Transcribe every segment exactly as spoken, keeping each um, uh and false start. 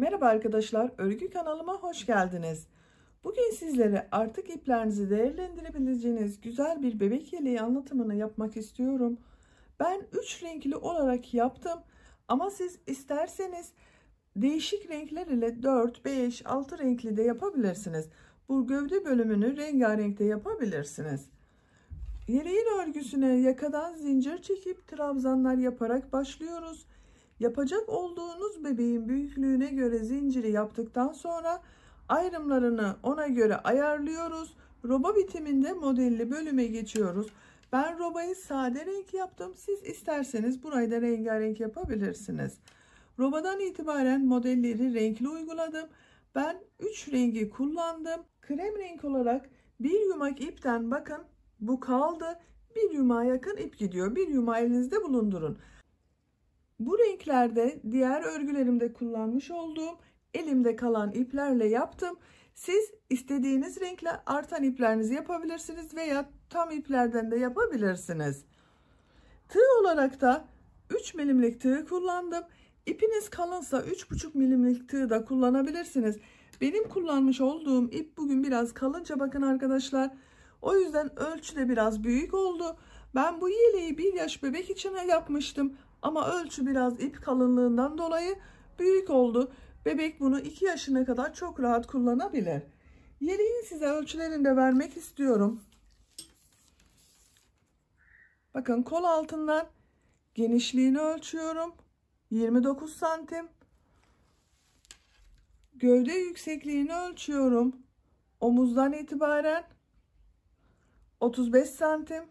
Merhaba arkadaşlar, örgü kanalıma hoş geldiniz. Bugün sizlere artık iplerinizi değerlendirebileceğiniz güzel bir bebek yeleği anlatımını yapmak istiyorum. Ben üç renkli olarak yaptım ama siz isterseniz değişik renkler ile dört, beş, altı renkli de yapabilirsiniz. Bu gövde bölümünü rengarenk de yapabilirsiniz. Yeleğin örgüsüne yakadan zincir çekip trabzanlar yaparak başlıyoruz. Yapacak olduğunuz bebeğin büyüklüğüne göre zinciri yaptıktan sonra ayrımlarını ona göre ayarlıyoruz. Roba bitiminde modelli bölüme geçiyoruz. Ben robayı sade renk yaptım. Siz isterseniz burayı da rengarenk yapabilirsiniz. Robadan itibaren modelleri renkli uyguladım. Ben üç rengi kullandım. Krem renk olarak bir yumak ipten bakın bu kaldı. Bir yumağa yakın ip gidiyor. Bir yumağı elinizde bulundurun. Bu renklerde diğer örgülerimde kullanmış olduğum elimde kalan iplerle yaptım. Siz istediğiniz renkle artan iplerinizi yapabilirsiniz veya tam iplerden de yapabilirsiniz. Tığ olarak da üç milimlik tığ kullandım. İpiniz kalınsa üç buçuk milimlik tığ da kullanabilirsiniz. Benim kullanmış olduğum ip bugün biraz kalınca bakın arkadaşlar. O yüzden ölçü de biraz büyük oldu. Ben bu yeleği bir yaş bebek için yapmıştım. Ama ölçü biraz ip kalınlığından dolayı büyük oldu. Bebek bunu iki yaşına kadar çok rahat kullanabilir. Yeleğin size ölçülerini de vermek istiyorum. Bakın kol altından genişliğini ölçüyorum. yirmi dokuz santim. Gövde yüksekliğini ölçüyorum. Omuzdan itibaren otuz beş santim.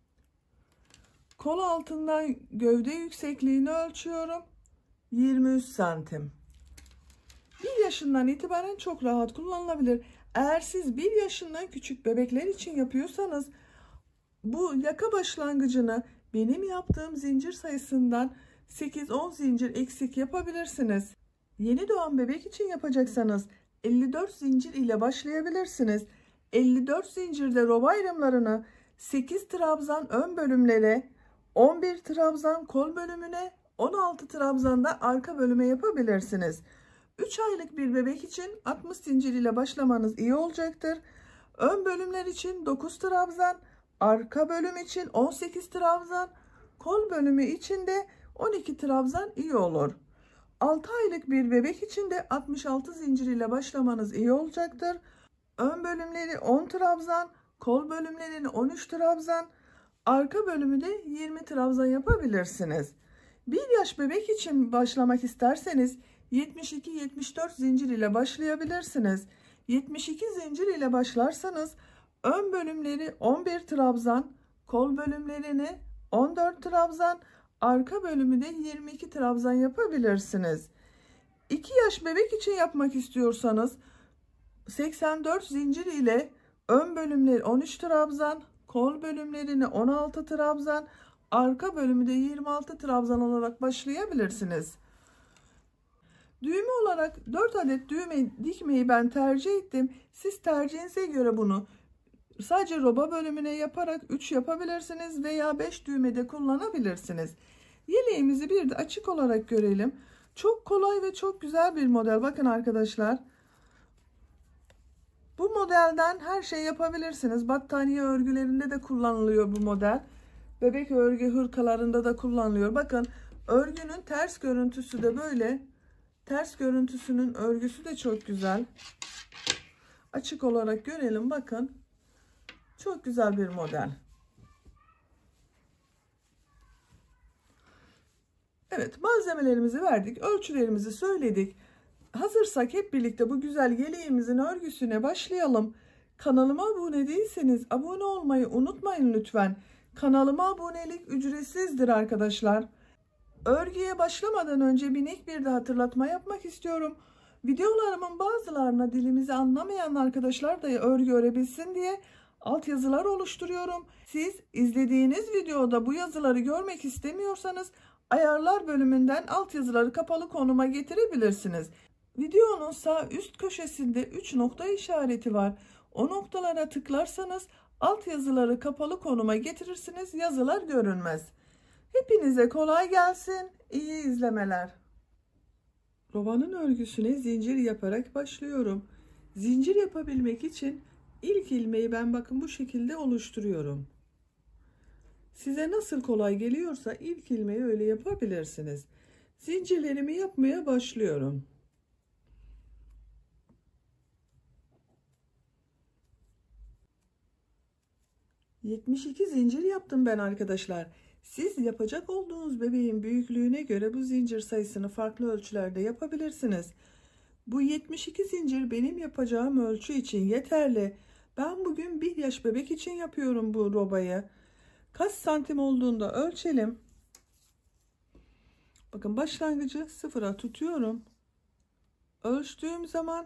Kol altından gövde yüksekliğini ölçüyorum. yirmi üç santim. bir yaşından itibaren çok rahat kullanılabilir. Eğer siz bir yaşından küçük bebekler için yapıyorsanız bu yaka başlangıcını benim yaptığım zincir sayısından sekiz on zincir eksik yapabilirsiniz. Yeni doğan bebek için yapacaksanız elli dört zincir ile başlayabilirsiniz. elli dört zincirde roba ayrımlarını sekiz trabzan ön bölümlere, on bir trabzan kol bölümüne, on altı trabzan da arka bölüme yapabilirsiniz. üç aylık bir bebek için altmış zincir ile başlamanız iyi olacaktır. Ön bölümler için dokuz trabzan, arka bölüm için on sekiz trabzan, kol bölümü için de on iki trabzan iyi olur. altı aylık bir bebek için de altmış altı zincir ile başlamanız iyi olacaktır. Ön bölümleri on trabzan, kol bölümlerini on üç trabzan, arka bölümü de yirmi trabzan yapabilirsiniz. bir yaş bebek için başlamak isterseniz yetmiş iki yetmiş dört zincir ile başlayabilirsiniz. yetmiş iki zincir ile başlarsanız ön bölümleri on bir trabzan, kol bölümlerini on dört trabzan, arka bölümü de yirmi iki trabzan yapabilirsiniz. iki yaş bebek için yapmak istiyorsanız seksen dört zincir ile ön bölümleri on üç trabzan, kol bölümlerini on altı trabzan, arka bölümü de yirmi altı trabzan olarak başlayabilirsiniz. Düğme olarak dört adet düğme dikmeyi ben tercih ettim. Siz tercihinize göre bunu sadece roba bölümüne yaparak üç yapabilirsiniz veya beş düğmede kullanabilirsiniz. Yeleğimizi bir de açık olarak görelim. Çok kolay ve çok güzel bir model. Bakın arkadaşlar. Bu modelden her şey yapabilirsiniz. Battaniye örgülerinde de kullanılıyor bu model. Bebek örgü hırkalarında da kullanılıyor. Bakın örgünün ters görüntüsü de böyle. Ters görüntüsünün örgüsü de çok güzel. Açık olarak görelim. Bakın. Çok güzel bir model. Evet, malzemelerimizi verdik. Ölçülerimizi söyledik. Hazırsak hep birlikte bu güzel yeleğimizin örgüsüne başlayalım. Kanalıma abone değilseniz abone olmayı unutmayın lütfen. Kanalıma abonelik ücretsizdir arkadaşlar. Örgüye başlamadan önce minik bir de hatırlatma yapmak istiyorum. Videolarımın bazılarına dilimizi anlamayan arkadaşlar da örgü öğrenebilsin diye altyazılar oluşturuyorum. Siz izlediğiniz videoda bu yazıları görmek istemiyorsanız ayarlar bölümünden altyazıları kapalı konuma getirebilirsiniz. Videonun sağ üst köşesinde üç nokta işareti var. O noktalara tıklarsanız altyazıları kapalı konuma getirirsiniz. Yazılar görünmez. Hepinize kolay gelsin. İyi izlemeler. Robanın örgüsüne zincir yaparak başlıyorum. Zincir yapabilmek için ilk ilmeği ben bakın bu şekilde oluşturuyorum. Size nasıl kolay geliyorsa ilk ilmeği öyle yapabilirsiniz. Zincirlerimi yapmaya başlıyorum. yetmiş iki zincir yaptım ben arkadaşlar. Siz yapacak olduğunuz bebeğin büyüklüğüne göre bu zincir sayısını farklı ölçülerde yapabilirsiniz. Bu yetmiş iki zincir benim yapacağım ölçü için yeterli. Ben bugün bir yaş bebek için yapıyorum bu robayı. Kaç santim olduğunda ölçelim. Bakın başlangıcı sıfıra tutuyorum. Ölçtüğüm zaman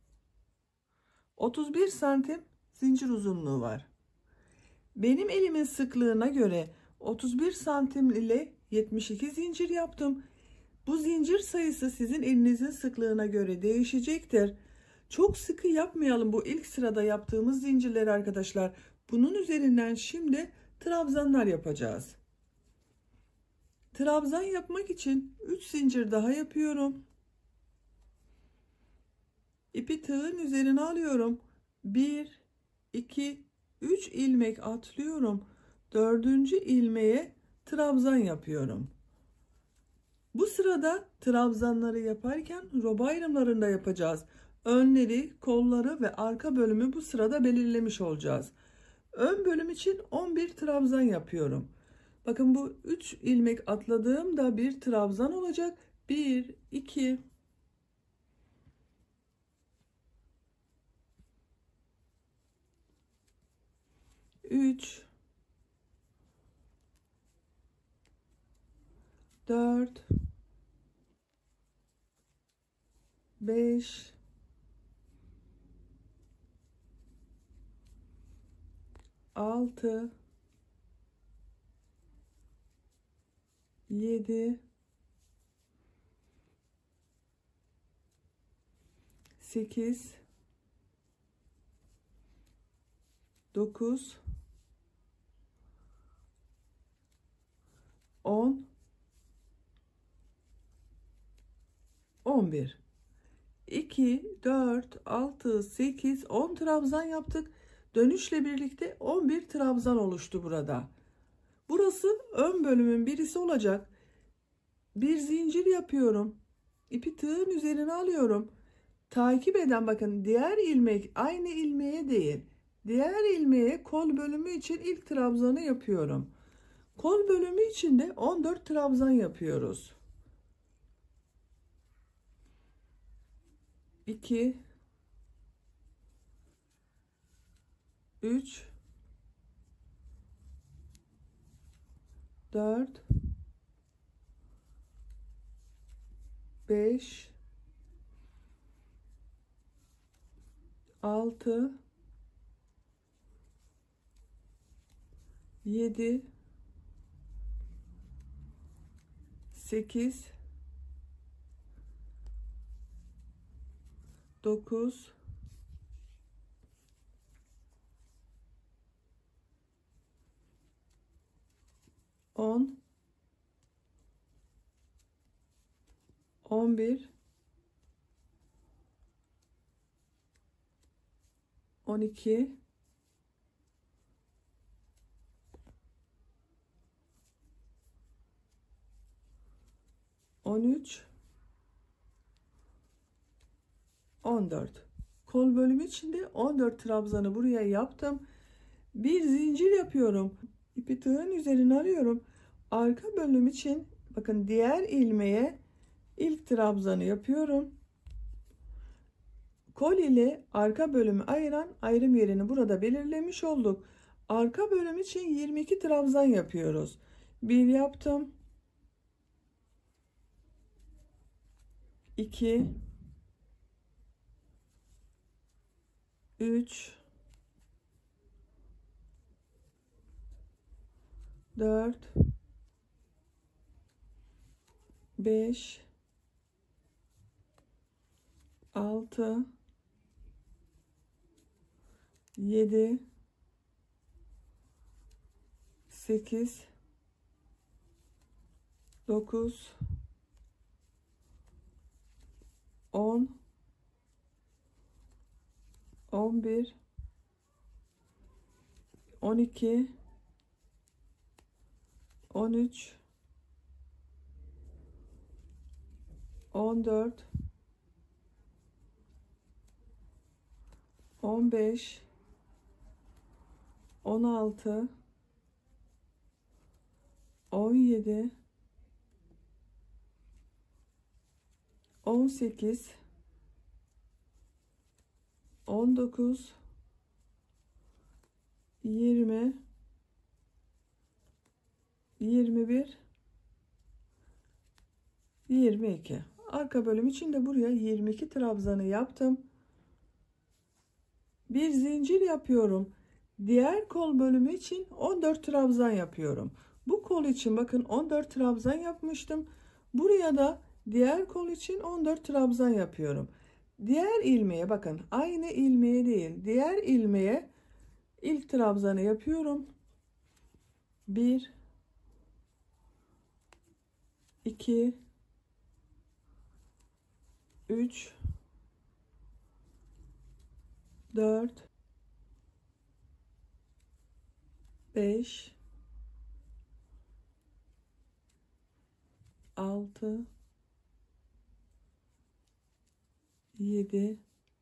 otuz bir santim zincir uzunluğu var. Benim elimin sıklığına göre otuz bir santim ile yetmiş iki zincir yaptım. Bu zincir sayısı sizin elinizin sıklığına göre değişecektir. Çok sıkı yapmayalım bu ilk sırada yaptığımız zincirleri arkadaşlar. Bunun üzerinden şimdi trabzanlar yapacağız. Trabzan yapmak için üç zincir daha yapıyorum. İpi tığın üzerine alıyorum. bir, iki, üç ilmek atlıyorum. dördüncü ilmeğe trabzan yapıyorum. Bu sırada trabzanları yaparken roba ayrımlarında yapacağız. Önleri, kolları ve arka bölümü bu sırada belirlemiş olacağız. Ön bölüm için on bir trabzan yapıyorum. Bakın bu üç ilmek atladığımda bir trabzan olacak. bir, iki, üç, dört, beş, altı, yedi, sekiz, dokuz, on, on bir. iki, dört, altı, sekiz, on trabzan yaptık. Dönüşle birlikte on bir trabzan oluştu burada. Burası ön bölümün birisi olacak. Bir zincir yapıyorum. İpi tığın üzerine alıyorum. Takip eden bakın diğer ilmek aynı ilmeğe değil. Diğer ilmeğe kol bölümü için ilk trabzanı yapıyorum. Kol bölümü için de on dört trabzan yapıyoruz. iki, üç, dört, beş, altı, yedi, sekiz, dokuz, on, on bir, on iki, on üç, on dört. Kol bölümü içinde on dört trabzanı buraya yaptım. Bir zincir yapıyorum. İpi tığın üzerine alıyorum. Arka bölüm için bakın diğer ilmeğe ilk trabzanı yapıyorum. Kol ile arka bölümü ayıran ayrım yerini burada belirlemiş olduk. Arka bölüm için yirmi iki trabzan yapıyoruz. bir yaptım. iki, üç, dört, beş, altı, yedi, sekiz, dokuz, on, on bir, on iki, on üç, on dört, on beş, on altı, on yedi, on sekiz, on dokuz, yirmi, yirmi bir, yirmi iki. Arka bölüm için de buraya yirmi iki trabzanı yaptım. Bir zincir yapıyorum. Diğer kol bölümü için on dört trabzan yapıyorum. Bu kol için bakın on dört trabzan yapmıştım. Buraya da diğer kol için on dört trabzan yapıyorum. Diğer ilmeğe bakın, aynı ilmeğe değil, diğer ilmeğe ilk trabzanı yapıyorum. bir, iki, üç, dört, beş, altı, yedi,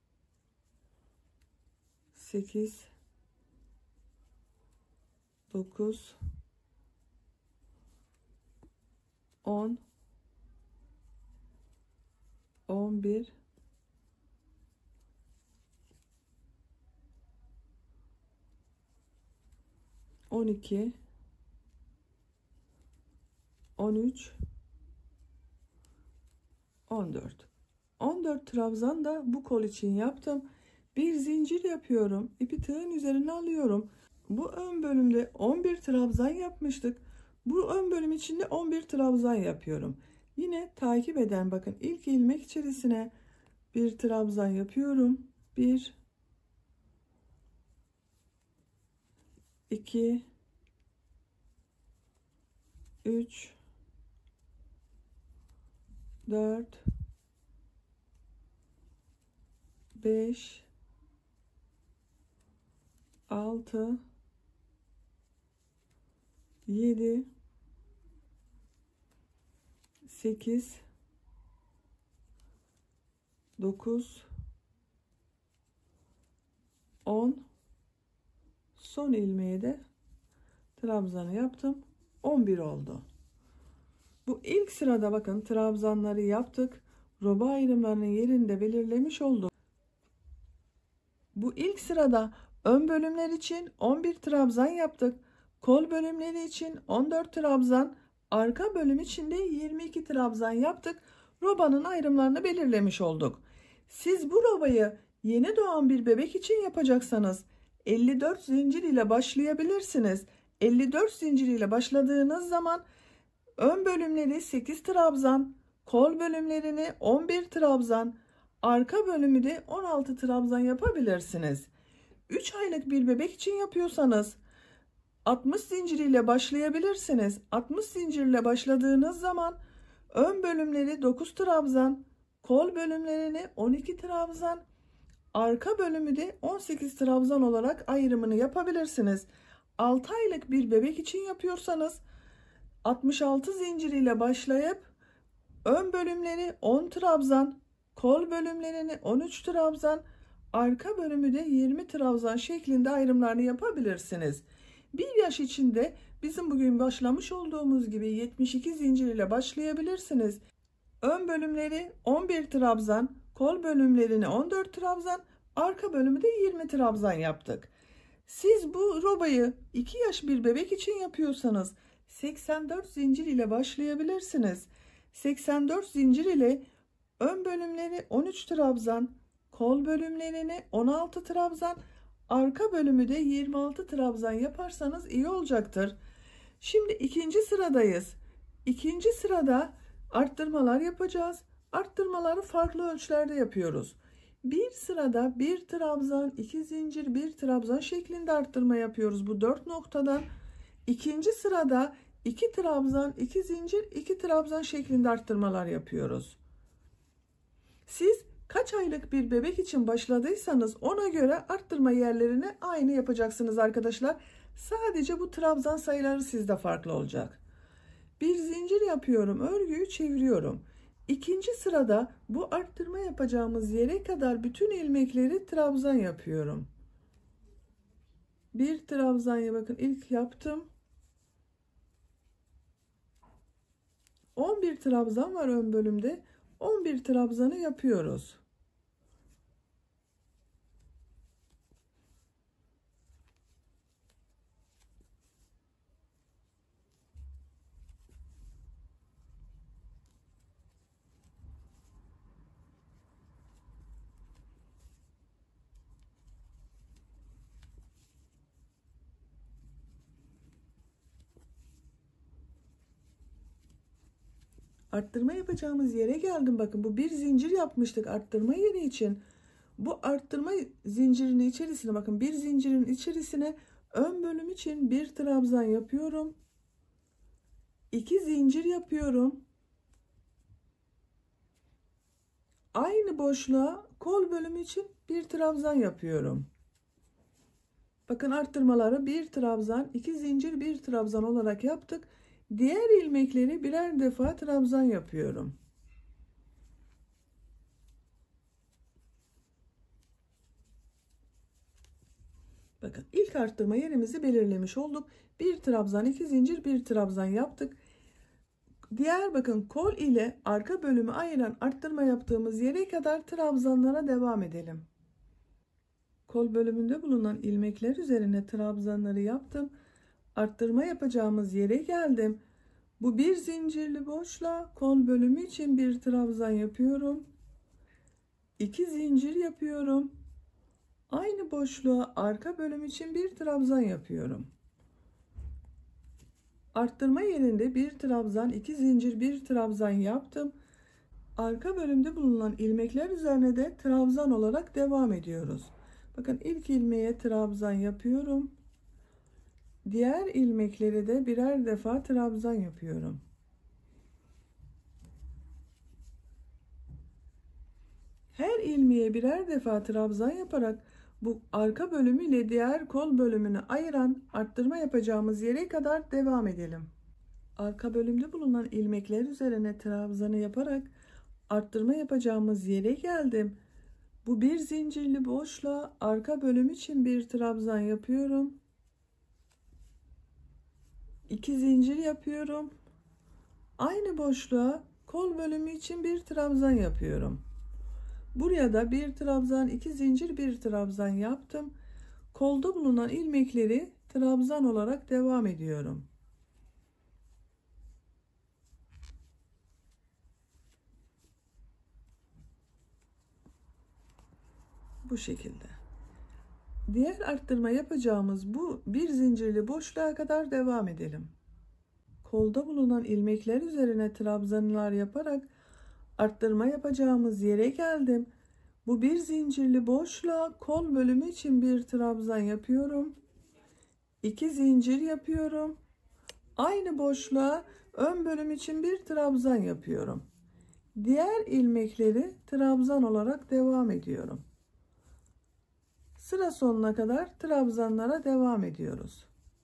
sekiz, dokuz, on, on bir, on iki, on üç, on dört. on dört trabzan da bu kol için yaptım. Bir zincir yapıyorum. İpi tığın üzerine alıyorum. Bu ön bölümde on bir trabzan yapmıştık. Bu ön bölüm için de on bir trabzan yapıyorum. Yine takip eden bakın, ilk ilmek içerisine bir trabzan yapıyorum. bir, iki, üç, dört, beş, altı, yedi, sekiz, dokuz, on, son ilmeğe de trabzanı yaptım. on bir oldu. Bu ilk sırada bakın trabzanları yaptık. Roba ayrımlarının yerini de belirlemiş olduk. Bu ilk sırada ön bölümler için on bir trabzan yaptık. Kol bölümleri için on dört trabzan, arka bölüm için de yirmi iki trabzan yaptık. Robanın ayrımlarını belirlemiş olduk. Siz bu robayı yeni doğan bir bebek için yapacaksanız elli dört zincir ile başlayabilirsiniz. elli dört zincir ile başladığınız zaman ön bölümleri sekiz trabzan, kol bölümlerini on bir trabzan, arka bölümü de on altı trabzan yapabilirsiniz. üç aylık bir bebek için yapıyorsanız altmış zincir ile başlayabilirsiniz. altmış zincir ile başladığınız zaman ön bölümleri dokuz trabzan, kol bölümlerini on iki trabzan, arka bölümü de on sekiz trabzan olarak ayrımını yapabilirsiniz. altı aylık bir bebek için yapıyorsanız altmış altı zincir ile başlayıp ön bölümleri on trabzan, kol bölümlerini on üç trabzan, arka bölümü de yirmi trabzan şeklinde ayrımlarını yapabilirsiniz. Bir yaş içinde bizim bugün başlamış olduğumuz gibi yetmiş iki zincir ile başlayabilirsiniz. Ön bölümleri on bir trabzan, kol bölümlerini on dört trabzan, arka bölümü de yirmi trabzan yaptık. Siz bu robayı iki yaş bir bebek için yapıyorsanız seksen dört zincir ile başlayabilirsiniz. seksen dört zincir ile ön bölümleri on üç trabzan, kol bölümlerini on altı trabzan, arka bölümü de yirmi altı trabzan yaparsanız iyi olacaktır. Şimdi ikinci sıradayız. İkinci sırada arttırmalar yapacağız. Arttırmaları farklı ölçülerde yapıyoruz. Bir sırada bir trabzan, iki zincir, bir trabzan şeklinde arttırma yapıyoruz bu dört noktadan. İkinci sırada iki trabzan, iki zincir, iki trabzan şeklinde arttırmalar yapıyoruz. Siz kaç aylık bir bebek için başladıysanız ona göre arttırma yerlerini aynı yapacaksınız arkadaşlar. Sadece bu trabzan sayıları sizde farklı olacak. Bir zincir yapıyorum, örgüyü çeviriyorum. İkinci sırada bu arttırma yapacağımız yere kadar bütün ilmekleri trabzan yapıyorum. Bir trabzan ya, bakın ilk yaptım. on bir trabzan var ön bölümde. on bir trabzanı yapıyoruz. Arttırma yapacağımız yere geldim. Bakın bu bir zincir yapmıştık arttırma yeri için. Bu arttırma zincirinin içerisine, bakın bir zincirin içerisine ön bölüm için bir trabzan yapıyorum. iki zincir yapıyorum. Aynı boşluğa kol bölümü için bir trabzan yapıyorum. Bakın arttırmaları bir trabzan, iki zincir, bir trabzan olarak yaptık. Diğer ilmekleri birer defa trabzan yapıyorum. Bakın ilk arttırma yerimizi belirlemiş olduk. Bir trabzan, iki zincir, bir trabzan yaptık. Diğer bakın kol ile arka bölümü ayıran arttırma yaptığımız yere kadar trabzanlara devam edelim. Kol bölümünde bulunan ilmekler üzerine trabzanları yaptım. Arttırma yapacağımız yere geldim. Bu bir zincirli boşluğa kol bölümü için bir trabzan yapıyorum. iki zincir yapıyorum. Aynı boşluğa arka bölüm için bir trabzan yapıyorum. Arttırma yerinde bir trabzan, iki zincir, bir trabzan yaptım. Arka bölümde bulunan ilmekler üzerine de trabzan olarak devam ediyoruz. Bakın ilk ilmeğe trabzan yapıyorum. Diğer ilmekleri de birer defa trabzan yapıyorum. Her ilmeğe birer defa trabzan yaparak bu arka bölümü ile diğer kol bölümünü ayıran arttırma yapacağımız yere kadar devam edelim. Arka bölümde bulunan ilmekler üzerine trabzanı yaparak arttırma yapacağımız yere geldim. Bu bir zincirli boşluğa arka bölüm için bir trabzan yapıyorum. iki zincir yapıyorum. Aynı boşluğa kol bölümü için bir trabzan yapıyorum. Buraya da bir trabzan, iki zincir, bir trabzan yaptım. Kolda bulunan ilmekleri trabzan olarak devam ediyorum. Bu şekilde. Diğer arttırma yapacağımız bu bir zincirli boşluğa kadar devam edelim. Kolda bulunan ilmekler üzerine trabzanlar yaparak arttırma yapacağımız yere geldim. Bu bir zincirli boşluğa kol bölümü için bir trabzan yapıyorum. iki zincir yapıyorum. Aynı boşluğa ön bölüm için bir trabzan yapıyorum. Diğer ilmekleri trabzan olarak devam ediyorum. Sıra sonuna kadar trabzanlara devam ediyoruz.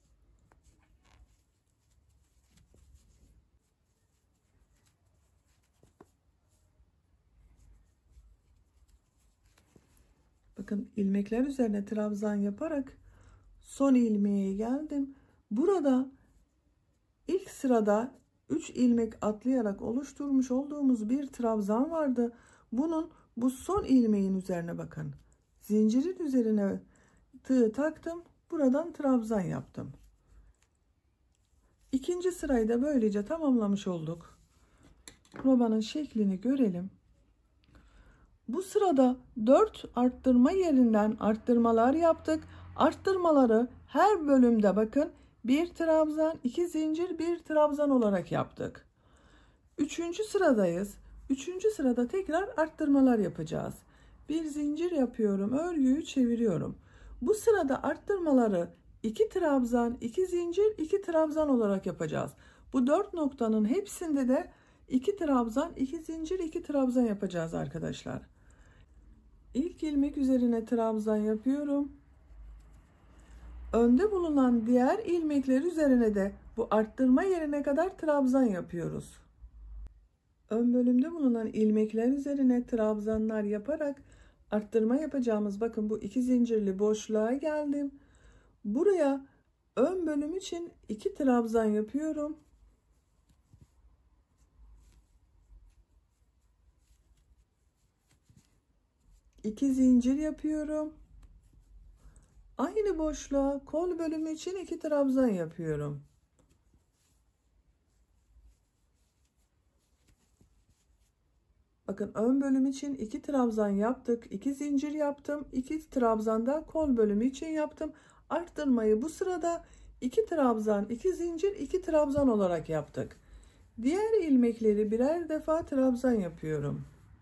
Bakın ilmekler üzerine trabzan yaparak son ilmeğe geldim. Burada ilk sırada üç ilmek atlayarak oluşturmuş olduğumuz bir trabzan vardı. Bunun bu son ilmeğin üzerine bakın. Zincirin üzerine tığ taktım. Buradan trabzan yaptım. İkinci sırayı da böylece tamamlamış olduk. Robanın şeklini görelim. Bu sırada dört arttırma yerinden arttırmalar yaptık. Arttırmaları her bölümde bakın bir trabzan, iki zincir, bir trabzan olarak yaptık. Üçüncü sıradayız. Üçüncü sırada tekrar arttırmalar yapacağız. Bir zincir yapıyorum, örgüyü çeviriyorum. Bu sırada arttırmaları iki trabzan, iki zincir, iki trabzan olarak yapacağız. Bu dört noktanın hepsinde de iki trabzan, iki zincir, iki trabzan yapacağız arkadaşlar. İlk ilmek üzerine trabzan yapıyorum. Önde bulunan diğer ilmekler üzerine de bu arttırma yerine kadar trabzan yapıyoruz. Ön bölümde bulunan ilmekler üzerine trabzanlar yaparak arttırma yapacağımız, bakın bu iki zincirli boşluğa geldim. Buraya ön bölüm için iki trabzan yapıyorum. iki zincir yapıyorum. Aynı boşluğa kol bölümü için iki trabzan yapıyorum. Bakın ön bölüm için iki trabzan yaptık. iki zincir yaptım. iki trabzan da kol bölümü için yaptım. Arttırmayı bu sırada iki trabzan, iki zincir, iki trabzan olarak yaptık. Diğer ilmekleri birer defa trabzan yapıyorum.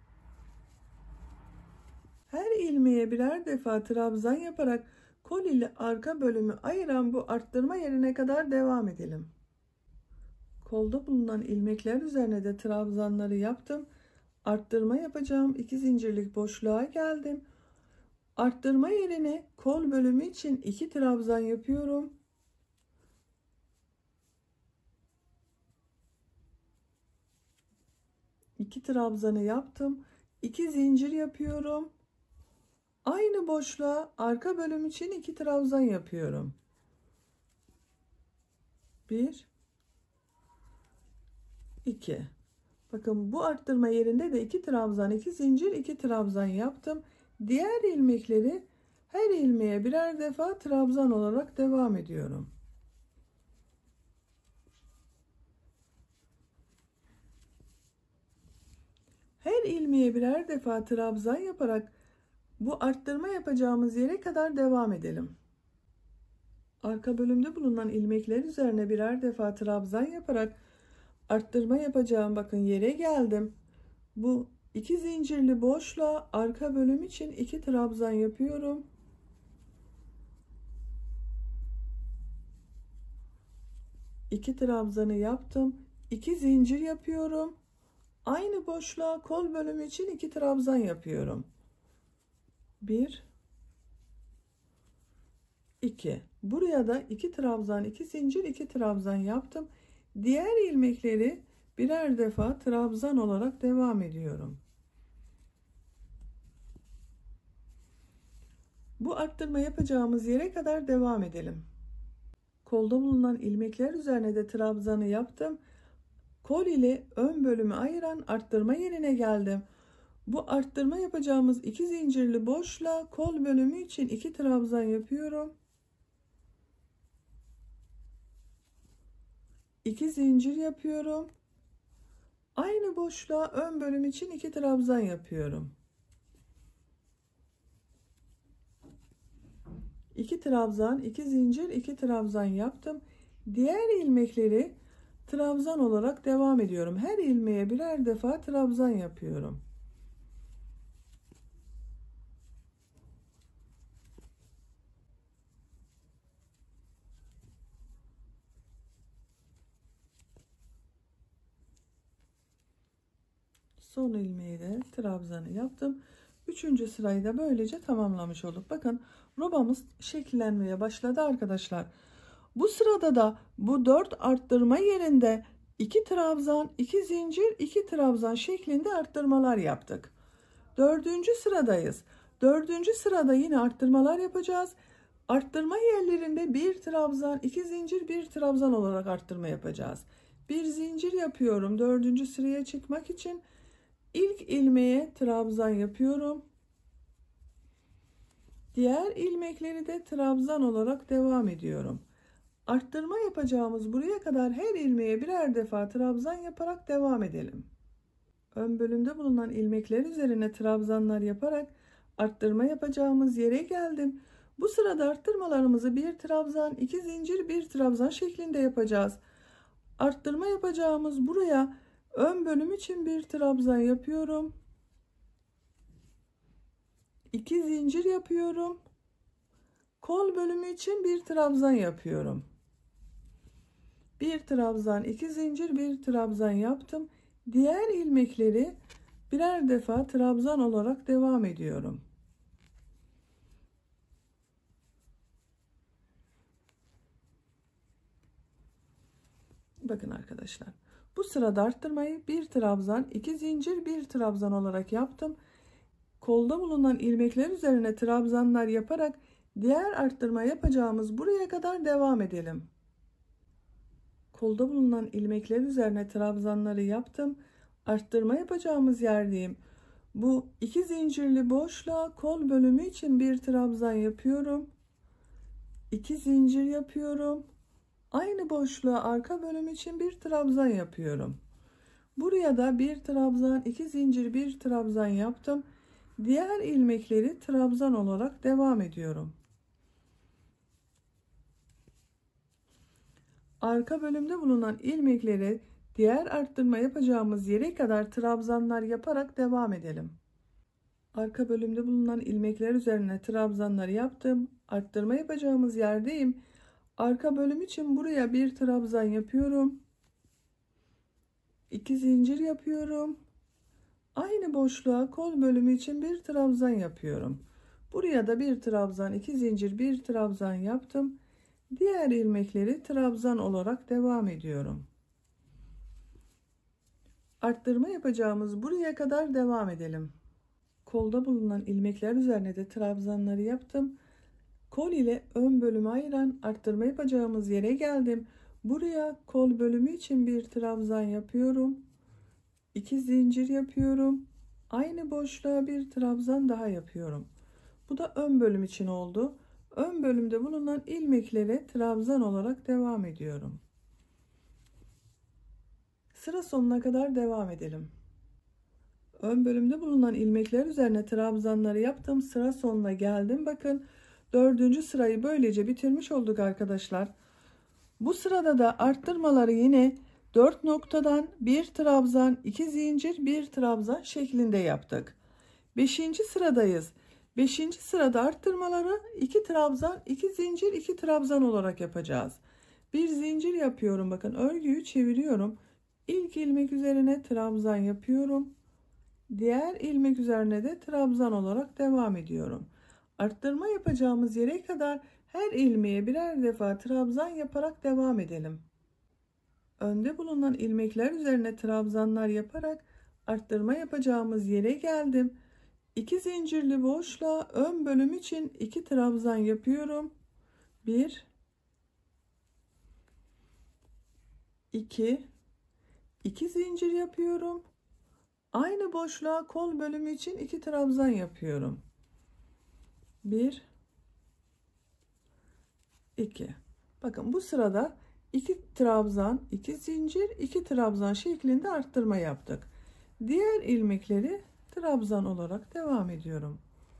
Her ilmeğe birer defa trabzan yaparak kol ile arka bölümü ayıran bu arttırma yerine kadar devam edelim. Kolda bulunan ilmekler üzerine de trabzanları yaptım. Arttırma yapacağım iki zincirlik boşluğa geldim. Arttırma yerine kol bölümü için iki trabzan yapıyorum. iki trabzanı yaptım. iki zincir yapıyorum. Aynı boşluğa arka bölüm için iki trabzan yapıyorum. bir iki. Bakın bu arttırma yerinde de iki trabzan, iki zincir, iki trabzan yaptım. Diğer ilmekleri her ilmeğe birer defa trabzan olarak devam ediyorum. Her ilmeğe birer defa trabzan yaparak bu arttırma yapacağımız yere kadar devam edelim. Arka bölümde bulunan ilmekler üzerine birer defa trabzan yaparak arttırma yapacağım, bakın yere geldim. Bu iki zincirli boşluğa arka bölüm için iki trabzan yapıyorum. iki trabzanı yaptım. iki zincir yapıyorum. Aynı boşluğa kol bölümü için iki trabzan yapıyorum. bir iki. Buraya da iki trabzan, iki zincir, iki trabzan yaptım. Diğer ilmekleri birer defa trabzan olarak devam ediyorum. Bu arttırma yapacağımız yere kadar devam edelim. Kolda bulunan ilmekler üzerine de trabzanı yaptım. Kol ile ön bölümü ayıran arttırma yerine geldim. Bu arttırma yapacağımız iki zincirli boşluğa kol bölümü için iki trabzan yapıyorum. iki zincir yapıyorum. Aynı boşluğa ön bölüm için iki trabzan yapıyorum. iki trabzan, iki zincir, iki trabzan yaptım. Diğer ilmekleri trabzan olarak devam ediyorum. Her ilmeğe birer defa trabzan yapıyorum. Son ilmeği de trabzanı yaptım. Üçüncü sırayı da böylece tamamlamış olduk. Bakın robamız şekillenmeye başladı arkadaşlar. Bu sırada da bu dört arttırma yerinde iki trabzan, iki zincir, iki trabzan şeklinde arttırmalar yaptık. Dördüncü sıradayız. Dördüncü sırada yine arttırmalar yapacağız. Arttırma yerlerinde bir trabzan, iki zincir, bir trabzan olarak arttırma yapacağız. Bir zincir yapıyorum dördüncü sıraya çıkmak için. İlk ilmeğe trabzan yapıyorum. Diğer ilmekleri de trabzan olarak devam ediyorum. Arttırma yapacağımız buraya kadar her ilmeğe birer defa trabzan yaparak devam edelim. Ön bölümde bulunan ilmekler üzerine trabzanlar yaparak arttırma yapacağımız yere geldim. Bu sırada arttırmalarımızı bir trabzan, iki zincir, bir trabzan şeklinde yapacağız. Arttırma yapacağımız buraya ön bölüm için bir trabzan yapıyorum. iki zincir yapıyorum. Kol bölümü için bir trabzan yapıyorum. Bir trabzan, iki zincir, bir trabzan yaptım. Diğer ilmekleri birer defa trabzan olarak devam ediyorum. Bakın arkadaşlar. Bu sırada arttırmayı bir trabzan, iki zincir, bir trabzan olarak yaptım. Kolda bulunan ilmekler üzerine trabzanlar yaparak diğer arttırma yapacağımız buraya kadar devam edelim. Kolda bulunan ilmekler üzerine trabzanları yaptım. Arttırma yapacağımız yerdeyim. Bu iki zincirli boşluğa kol bölümü için bir trabzan yapıyorum. iki zincir yapıyorum. Aynı boşluğa arka bölüm için bir trabzan yapıyorum. Buraya da bir trabzan, iki zincir, bir trabzan yaptım. Diğer ilmekleri trabzan olarak devam ediyorum. Arka bölümde bulunan ilmekleri diğer arttırma yapacağımız yere kadar trabzanlar yaparak devam edelim. Arka bölümde bulunan ilmekler üzerine trabzanları yaptım. Arttırma yapacağımız yerdeyim. Arka bölüm için buraya bir trabzan yapıyorum. iki zincir yapıyorum. Aynı boşluğa kol bölümü için bir trabzan yapıyorum. Buraya da bir trabzan, iki zincir, bir trabzan yaptım. Diğer ilmekleri trabzan olarak devam ediyorum. Arttırma yapacağımız buraya kadar devam edelim. Kolda bulunan ilmekler üzerine de trabzanları yaptım. Kol ile ön bölümü ayıran arttırma yapacağımız yere geldim. Buraya kol bölümü için bir trabzan yapıyorum. iki zincir yapıyorum. Aynı boşluğa bir trabzan daha yapıyorum. Bu da ön bölüm için oldu. Ön bölümde bulunan ilmeklere trabzan olarak devam ediyorum. Sıra sonuna kadar devam edelim. Ön bölümde bulunan ilmekler üzerine trabzanları yaptım. Sıra sonuna geldim. Bakın dördüncü sırayı böylece bitirmiş olduk arkadaşlar. Bu sırada da arttırmaları yine dört noktadan bir trabzan, iki zincir, bir trabzan şeklinde yaptık. beşinci sıradayız. beşinci sırada arttırmaları iki trabzan, iki zincir, iki trabzan olarak yapacağız. Bir zincir yapıyorum. Bakın örgüyü çeviriyorum. İlk ilmek üzerine trabzan yapıyorum. Diğer ilmek üzerine de trabzan olarak devam ediyorum. Arttırma yapacağımız yere kadar her ilmeğe birer defa trabzan yaparak devam edelim. Önde bulunan ilmekler üzerine trabzanlar yaparak arttırma yapacağımız yere geldim. iki zincirli boşluğa ön bölüm için iki trabzan yapıyorum. bir iki iki zincir yapıyorum. Aynı boşluğa kol bölümü için iki trabzan yapıyorum. bir iki. Bakın bu sırada iki trabzan, iki zincir, iki trabzan şeklinde arttırma yaptık. Diğer ilmekleri trabzan olarak devam ediyorum.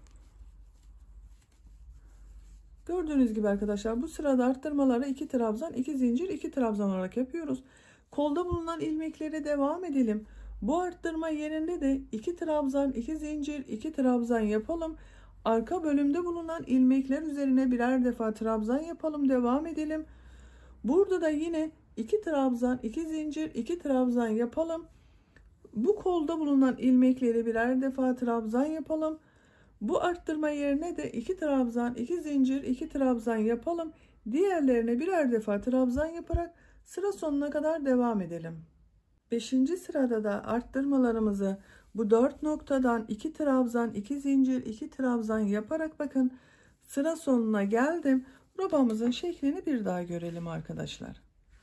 Gördüğünüz gibi arkadaşlar bu sırada arttırmaları iki trabzan, iki zincir, iki trabzan olarak yapıyoruz. Kolda bulunan ilmeklere devam edelim. Bu arttırma yerinde de iki trabzan, iki zincir, iki trabzan yapalım. Arka bölümde bulunan ilmekler üzerine birer defa trabzan yapalım, devam edelim. Burada da yine iki trabzan, iki zincir, iki trabzan yapalım. Bu kolda bulunan ilmekleri birer defa trabzan yapalım. Bu arttırma yerine de iki trabzan, iki zincir, iki trabzan yapalım. Diğerlerine birer defa trabzan yaparak sıra sonuna kadar devam edelim. beşinci sırada da arttırmalarımızı bu dört noktadan iki trabzan, iki zincir, iki trabzan yaparak bakın sıra sonuna geldim. Robamızın şeklini bir daha görelim arkadaşlar.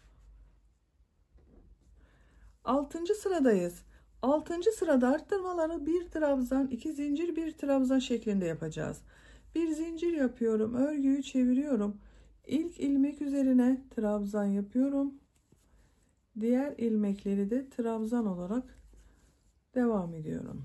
altıncı sıradayız. altıncı sırada arttırmaları bir trabzan, iki zincir, bir trabzan şeklinde yapacağız. Bir zincir yapıyorum, örgüyü çeviriyorum. İlk ilmek üzerine trabzan yapıyorum. Diğer ilmekleri de trabzan olarak devam ediyorum.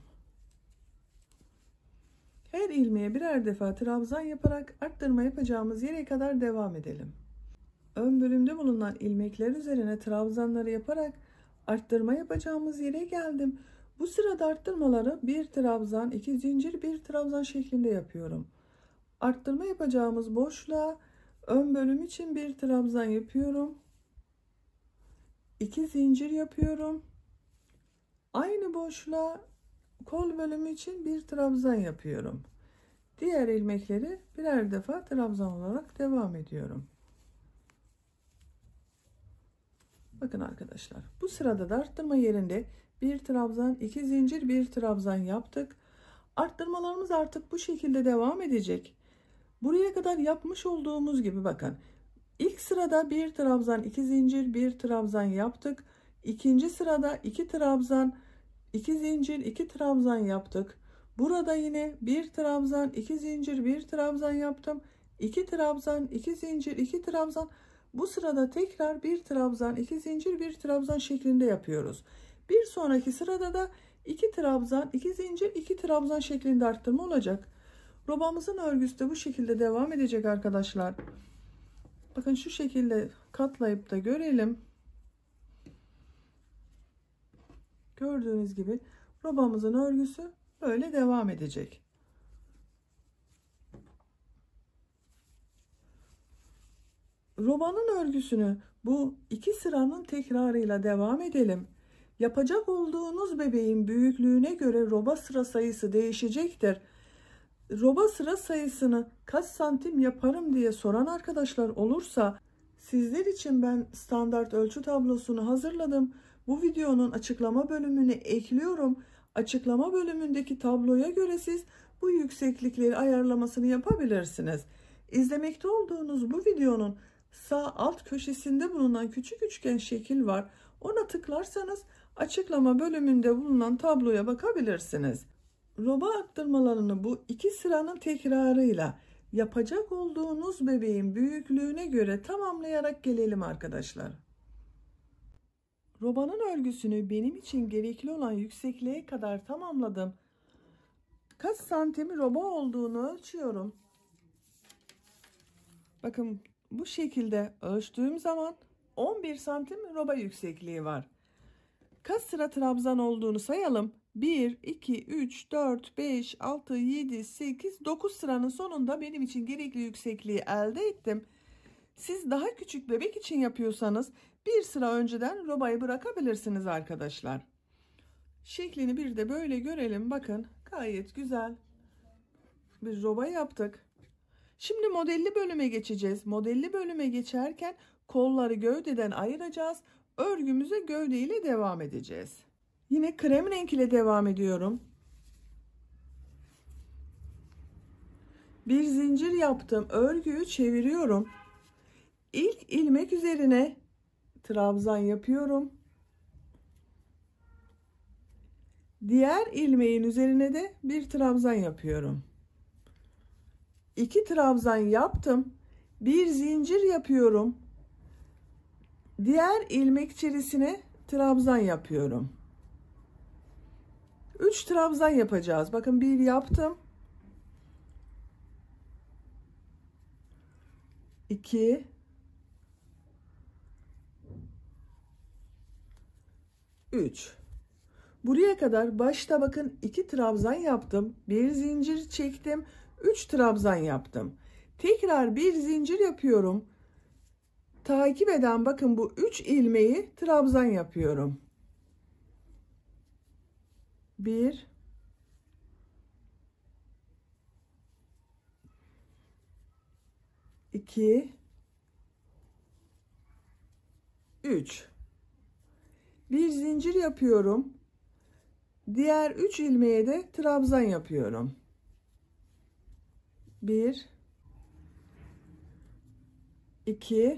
Her ilmeğe birer defa trabzan yaparak arttırma yapacağımız yere kadar devam edelim. Ön bölümde bulunan ilmekler üzerine trabzanları yaparak arttırma yapacağımız yere geldim. Bu sırada arttırmaları bir trabzan, iki zincir, bir trabzan şeklinde yapıyorum. Arttırma yapacağımız boşluğa ön bölüm için bir trabzan yapıyorum. iki zincir yapıyorum. boşluğa kol bölümü için bir trabzan yapıyorum. Diğer ilmekleri birer defa trabzan olarak devam ediyorum. Bakın arkadaşlar, bu sırada da arttırma yerinde bir trabzan, iki zincir, bir trabzan yaptık. Arttırmalarımız artık bu şekilde devam edecek. Buraya kadar yapmış olduğumuz gibi bakın. İlk sırada bir trabzan, iki zincir, bir trabzan yaptık. İkinci sırada iki trabzan, iki zincir, iki trabzan yaptık. Burada yine bir trabzan, iki zincir, bir trabzan yaptım. iki trabzan, iki zincir, iki trabzan. Bu sırada tekrar bir trabzan, iki zincir, bir trabzan şeklinde yapıyoruz. Bir sonraki sırada da iki trabzan, iki zincir, iki trabzan şeklinde arttırma olacak. Robamızın örgüsü de bu şekilde devam edecek arkadaşlar. Bakın şu şekilde katlayıp da görelim. Gördüğünüz gibi robamızın örgüsü böyle devam edecek. Robanın örgüsünü bu iki sıranın tekrarıyla devam edelim. Yapacak olduğunuz bebeğin büyüklüğüne göre roba sıra sayısı değişecektir. Roba sıra sayısını kaç santim yaparım diye soran arkadaşlar olursa, sizler için ben standart ölçü tablosunu hazırladım. Bu videonun açıklama bölümüne ekliyorum. Açıklama bölümündeki tabloya göre siz bu yükseklikleri ayarlamasını yapabilirsiniz. İzlemekte olduğunuz bu videonun sağ alt köşesinde bulunan küçük üçgen şekil var. Ona tıklarsanız açıklama bölümünde bulunan tabloya bakabilirsiniz. Roba arttırmalarını bu iki sıranın tekrarıyla yapacak olduğunuz bebeğin büyüklüğüne göre tamamlayarak gelelim arkadaşlar. Robanın örgüsünü benim için gerekli olan yüksekliğe kadar tamamladım. Kaç santim roba olduğunu ölçüyorum. Bakın bu şekilde ölçtüğüm zaman on bir santim roba yüksekliği var. Kaç sıra trabzan olduğunu sayalım. bir, iki, üç, dört, beş, altı, yedi, sekiz, dokuz sıranın sonunda benim için gerekli yüksekliği elde ettim. Siz daha küçük bebek için yapıyorsanız bir sıra önceden robayı bırakabilirsiniz arkadaşlar. Şeklini bir de böyle görelim. Bakın gayet güzel bir roba yaptık. Şimdi modelli bölüme geçeceğiz. Modelli bölüme geçerken kolları gövdeden ayıracağız. Örgümüze gövde ile devam edeceğiz. Yine krem renk ile devam ediyorum. Bir zincir yaptım. Örgüyü çeviriyorum. İlk ilmek üzerine trabzan yapıyorum. Diğer ilmeğin üzerine de bir trabzan yapıyorum. İki trabzan yaptım. Bir zincir yapıyorum. Diğer ilmek içerisine trabzan yapıyorum. üç trabzan yapacağız. Bakın bir yaptım. iki üç. Buraya kadar başta bakın iki trabzan yaptım. Bir zincir çektim. üç trabzan yaptım. Tekrar bir zincir yapıyorum. Takip eden bakın bu üç ilmeği trabzan yapıyorum. bir iki üç. Bir zincir yapıyorum. Diğer üç ilmeğe de trabzan yapıyorum. bir iki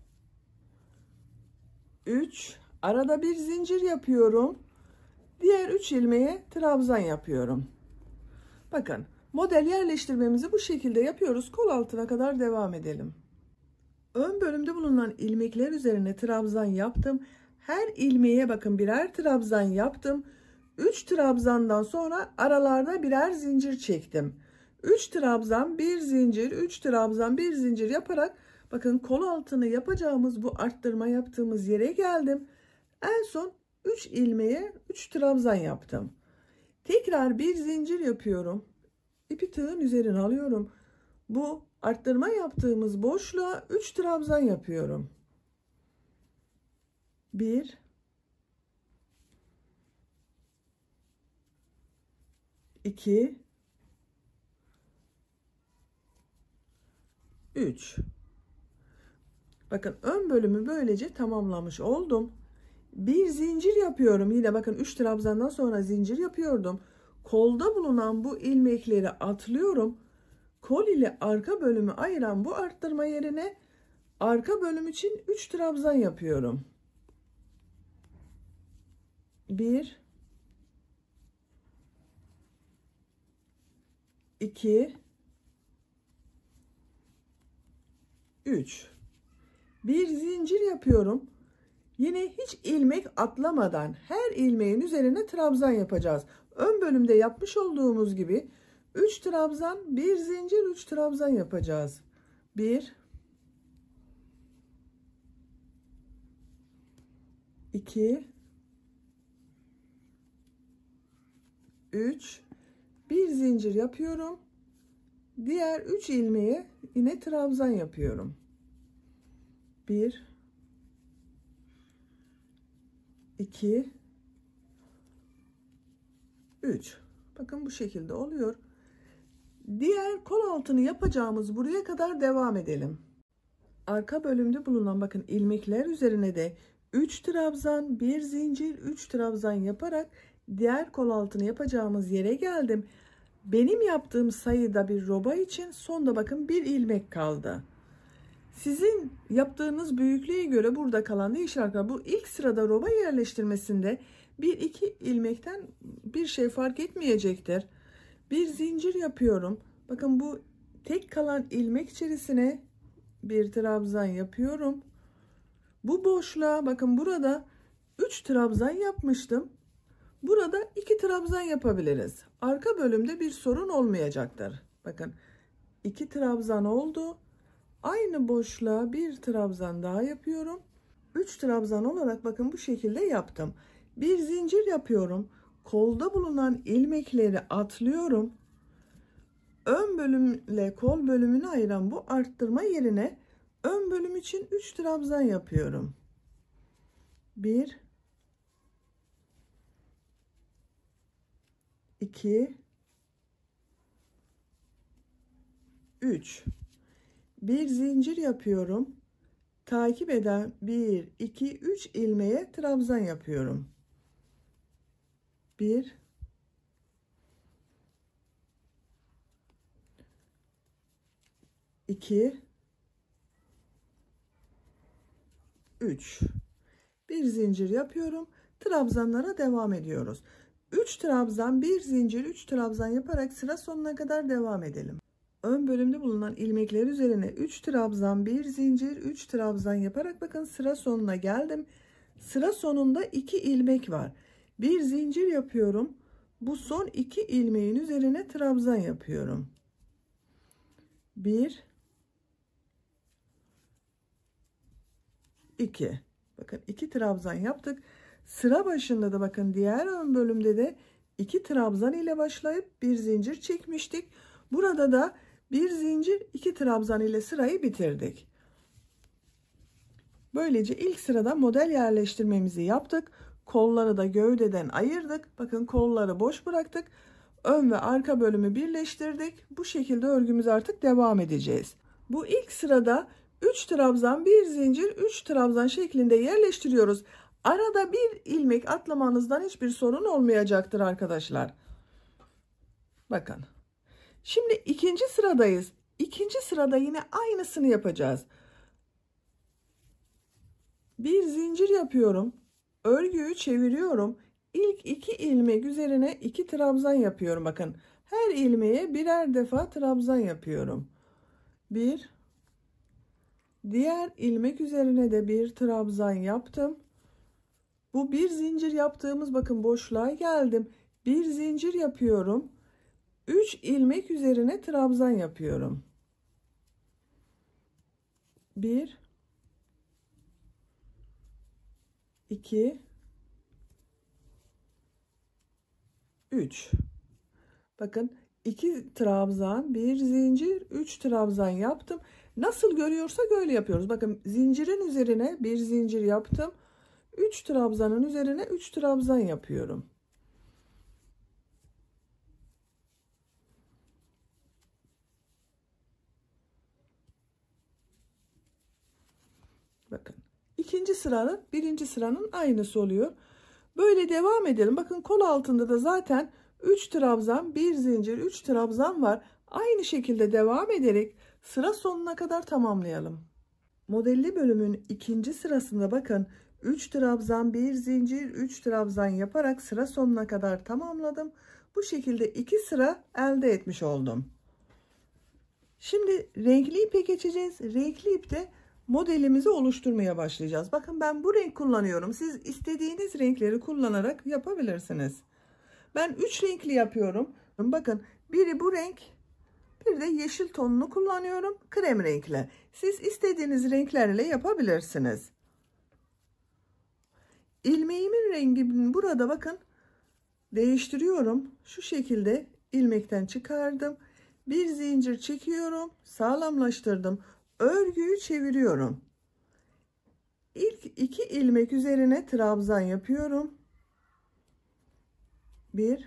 üç. Arada bir zincir yapıyorum. Diğer üç ilmeğe trabzan yapıyorum. Bakın model yerleştirmemizi bu şekilde yapıyoruz. Kol altına kadar devam edelim. Ön bölümde bulunan ilmekler üzerine trabzan yaptım. Her ilmeğe bakın birer trabzan yaptım. üç trabzandan sonra aralarda birer zincir çektim. üç trabzan, bir zincir, üç trabzan, bir zincir yaparak bakın kol altını yapacağımız bu arttırma yaptığımız yere geldim. En son üç ilmeğe üç trabzan yaptım. Tekrar bir zincir yapıyorum. İpi tığın üzerine alıyorum. Bu arttırma yaptığımız boşluğa üç trabzan yapıyorum. bir iki, üç. Bakın ön bölümü böylece tamamlamış oldum. Bir zincir yapıyorum. Yine bakın üç trabzandan sonra zincir yapıyordum. Kolda bulunan bu ilmekleri atlıyorum. Kol ile arka bölümü ayıran bu arttırma yerine arka bölüm için üç trabzan yapıyorum. bir, iki, üç. Bir zincir yapıyorum. Yine hiç ilmek atlamadan her ilmeğin üzerine trabzan yapacağız. Ön bölümde yapmış olduğumuz gibi üç trabzan, bir zincir, üç trabzan yapacağız. bir, iki, üç, bir zincir yapıyorum. Diğer üç ilmeğe yine trabzan yapıyorum. bir, iki, üç. Bakın bu şekilde oluyor. Diğer kol altını yapacağımız buraya kadar devam edelim. Arka bölümde bulunan bakın ilmekler üzerine de üç trabzan, bir zincir, üç trabzan yaparak diğer kol altını yapacağımız yere geldim. Benim yaptığım sayıda bir roba için sonda bakın bir ilmek kaldı. Sizin yaptığınız büyüklüğe göre burada kalan değişir arkadaşlar. Bu ilk sırada roba yerleştirmesinde bir iki ilmekten bir şey fark etmeyecektir. Bir zincir yapıyorum. Bakın bu tek kalan ilmek içerisine bir trabzan yapıyorum. Bu boşluğa bakın burada üç trabzan yapmıştım. Burada iki trabzan yapabiliriz. Arka bölümde bir sorun olmayacaktır. Bakın iki trabzan oldu. Aynı boşluğa bir trabzan daha yapıyorum. üç trabzan olarak bakın bu şekilde yaptım. Bir zincir yapıyorum. Kolda bulunan ilmekleri atlıyorum. Ön bölümle kol bölümünü ayıran bu arttırma yerine ön bölüm için üç trabzan yapıyorum. bir, iki, üç. Bir zincir yapıyorum. Takip eden bir, iki, üç ilmeğe trabzan yapıyorum. bir, iki, üç. Bir zincir yapıyorum. Trabzanlara devam ediyoruz. üç trabzan, bir zincir, üç trabzan yaparak sıra sonuna kadar devam edelim. Ön bölümde bulunan ilmekler üzerine üç trabzan, bir zincir, üç trabzan yaparak bakın sıra sonuna geldim. Sıra sonunda iki ilmek var. Bir zincir yapıyorum. Bu son iki ilmeğin üzerine trabzan yapıyorum. bir, iki. Bakın iki trabzan yaptık. Sıra başında da bakın diğer ön bölümde de iki trabzan ile başlayıp bir zincir çekmiştik. Burada da bir zincir, iki trabzan ile sırayı bitirdik. Böylece ilk sırada model yerleştirmemizi yaptık. Kolları da gövdeden ayırdık. Bakın kolları boş bıraktık. Ön ve arka bölümü birleştirdik. Bu şekilde örgümüz artık devam edeceğiz. Bu ilk sırada üç trabzan, bir zincir, üç trabzan şeklinde yerleştiriyoruz. Arada bir ilmek atlamanızdan hiçbir sorun olmayacaktır arkadaşlar. Bakın. Şimdi ikinci sıradayız. İkinci sırada yine aynısını yapacağız. Bir zincir yapıyorum. Örgüyü çeviriyorum. İlk iki ilmek üzerine iki trabzan yapıyorum. Bakın her ilmeğe birer defa trabzan yapıyorum. Bir, diğer ilmek üzerine de bir trabzan yaptım. Bu bir zincir yaptığımız bakın boşluğa geldim. Bir zincir yapıyorum. üç ilmek üzerine trabzan yapıyorum. bir, iki, üç. Bakın iki trabzan, bir zincir, üç trabzan yaptım. Nasıl görüyorsak öyle yapıyoruz. Bakın zincirin üzerine bir zincir yaptım. üç trabzanın üzerine üç trabzan yapıyorum. Bakın. İkinci sıranın birinci sıranın aynısı oluyor. Böyle devam edelim. Bakın kol altında da zaten üç trabzan, bir zincir, üç trabzan var. Aynı şekilde devam ederek sıra sonuna kadar tamamlayalım. Modelli bölümün ikinci sırasında bakın üç trabzan, bir zincir, üç trabzan yaparak sıra sonuna kadar tamamladım. Bu şekilde iki sıra elde etmiş oldum. Şimdi renkli ipe geçeceğiz. Renkli ipte modelimizi oluşturmaya başlayacağız. Bakın ben bu renk kullanıyorum. Siz istediğiniz renkleri kullanarak yapabilirsiniz. Ben üç renkli yapıyorum. Bakın biri bu renk, bir de yeşil tonunu kullanıyorum. Krem renkle. Siz istediğiniz renklerle yapabilirsiniz. İlmeğimin rengini burada bakın değiştiriyorum. Şu şekilde ilmekten çıkardım. Bir zincir çekiyorum. Sağlamlaştırdım. Örgüyü çeviriyorum. İlk iki ilmek üzerine trabzan yapıyorum. Bir.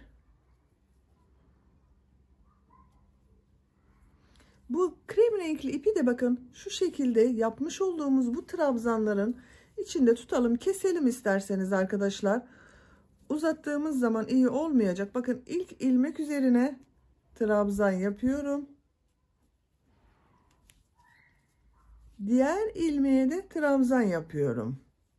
Bu krem renkli ipi de bakın şu şekilde yapmış olduğumuz bu trabzanların içinde tutalım, keselim isterseniz arkadaşlar. Uzattığımız zaman iyi olmayacak. Bakın ilk ilmek üzerine trabzan yapıyorum. Diğer ilmeğe de trabzan yapıyorum.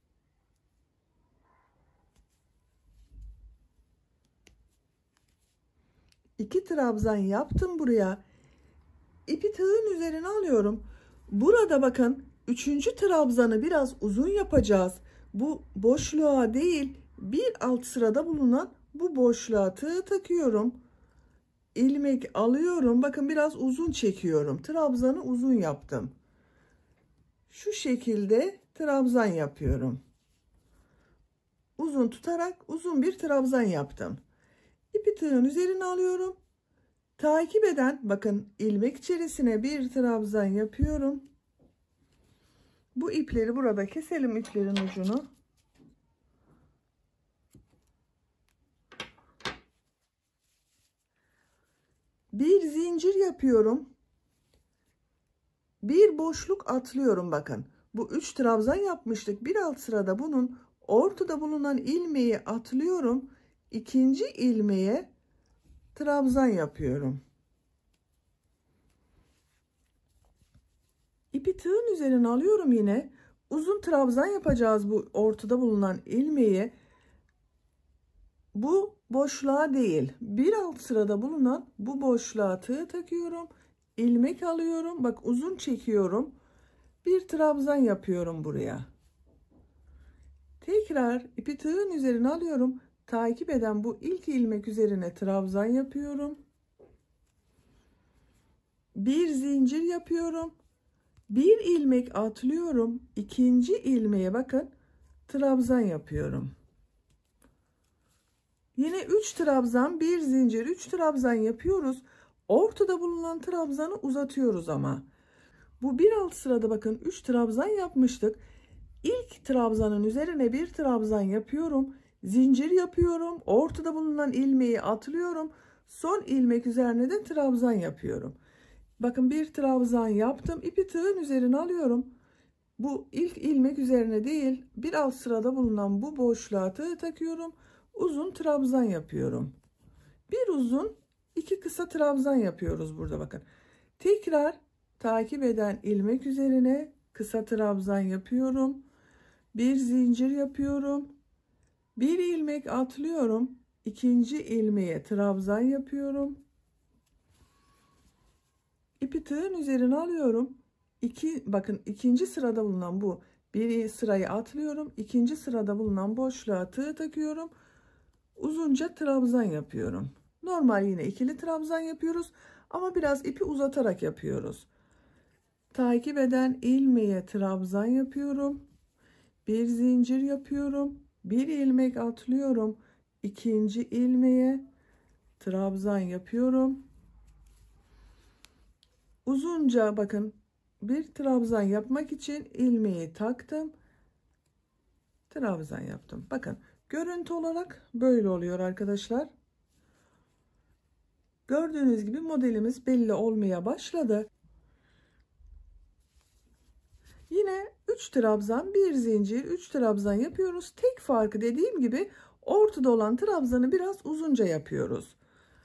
İki trabzan yaptım buraya. İpi tığın üzerine alıyorum. Burada bakın üçüncü trabzanı biraz uzun yapacağız. Bu boşluğa değil, bir alt sırada bulunan bu boşluğa tığ takıyorum. İlmek alıyorum. Bakın biraz uzun çekiyorum. Trabzanı uzun yaptım. Şu şekilde trabzan yapıyorum. Uzun tutarak uzun bir trabzan yaptım. İpi tığın üzerine alıyorum. Takip eden bakın ilmek içerisine bir trabzan yapıyorum. Bu ipleri burada keselim, iplerin ucunu. Bir zincir yapıyorum. Bir boşluk atlıyorum bakın. Bu üç trabzan yapmıştık. Bir alt sırada bunun ortada bulunan ilmeği atlıyorum. İkinci ilmeğe trabzan yapıyorum. İpi tığın üzerine alıyorum yine. Uzun trabzan yapacağız bu ortada bulunan ilmeği. Bu boşluğa değil, bir alt sırada bulunan bu boşluğa tığ takıyorum. İlmek alıyorum. Bak uzun çekiyorum. Bir trabzan yapıyorum buraya. Tekrar ipi tığın üzerine alıyorum. Takip eden bu ilk ilmek üzerine trabzan yapıyorum. Bir zincir yapıyorum. Bir ilmek atlıyorum. İkinci ilmeğe bakın trabzan yapıyorum. Yine üç trabzan, bir zincir, üç trabzan yapıyoruz. Ortada bulunan trabzanı uzatıyoruz ama. Bu bir alt sırada bakın üç trabzan yapmıştık. İlk trabzanın üzerine bir trabzan yapıyorum. Zincir yapıyorum. Ortada bulunan ilmeği atlıyorum. Son ilmek üzerine de trabzan yapıyorum. Bakın bir trabzan yaptım. İpi tığın üzerine alıyorum. Bu ilk ilmek üzerine değil, bir alt sırada bulunan bu boşluğa tığ takıyorum. Uzun trabzan yapıyorum. Bir uzun, iki kısa trabzan yapıyoruz burada bakın. Tekrar takip eden ilmek üzerine kısa trabzan yapıyorum. Bir zincir yapıyorum. Bir ilmek atlıyorum. İkinci ilmeğe trabzan yapıyorum. İpi tığın üzerine alıyorum. İki, bakın ikinci sırada bulunan bu bir sırayı atlıyorum. İkinci sırada bulunan boşluğa tığ takıyorum. Uzunca trabzan yapıyorum. Normal yine ikili trabzan yapıyoruz ama biraz ipi uzatarak yapıyoruz. Takip eden ilmeğe trabzan yapıyorum. Bir zincir yapıyorum. Bir ilmek atlıyorum. İkinci ilmeğe trabzan yapıyorum. Uzunca bakın bir trabzan yapmak için ilmeği taktım. Trabzan yaptım. Bakın görüntü olarak böyle oluyor arkadaşlar. Gördüğünüz gibi modelimiz belli olmaya başladı. Yine üç trabzan, bir zincir, üç trabzan yapıyoruz. Tek farkı dediğim gibi ortada olan trabzanı biraz uzunca yapıyoruz.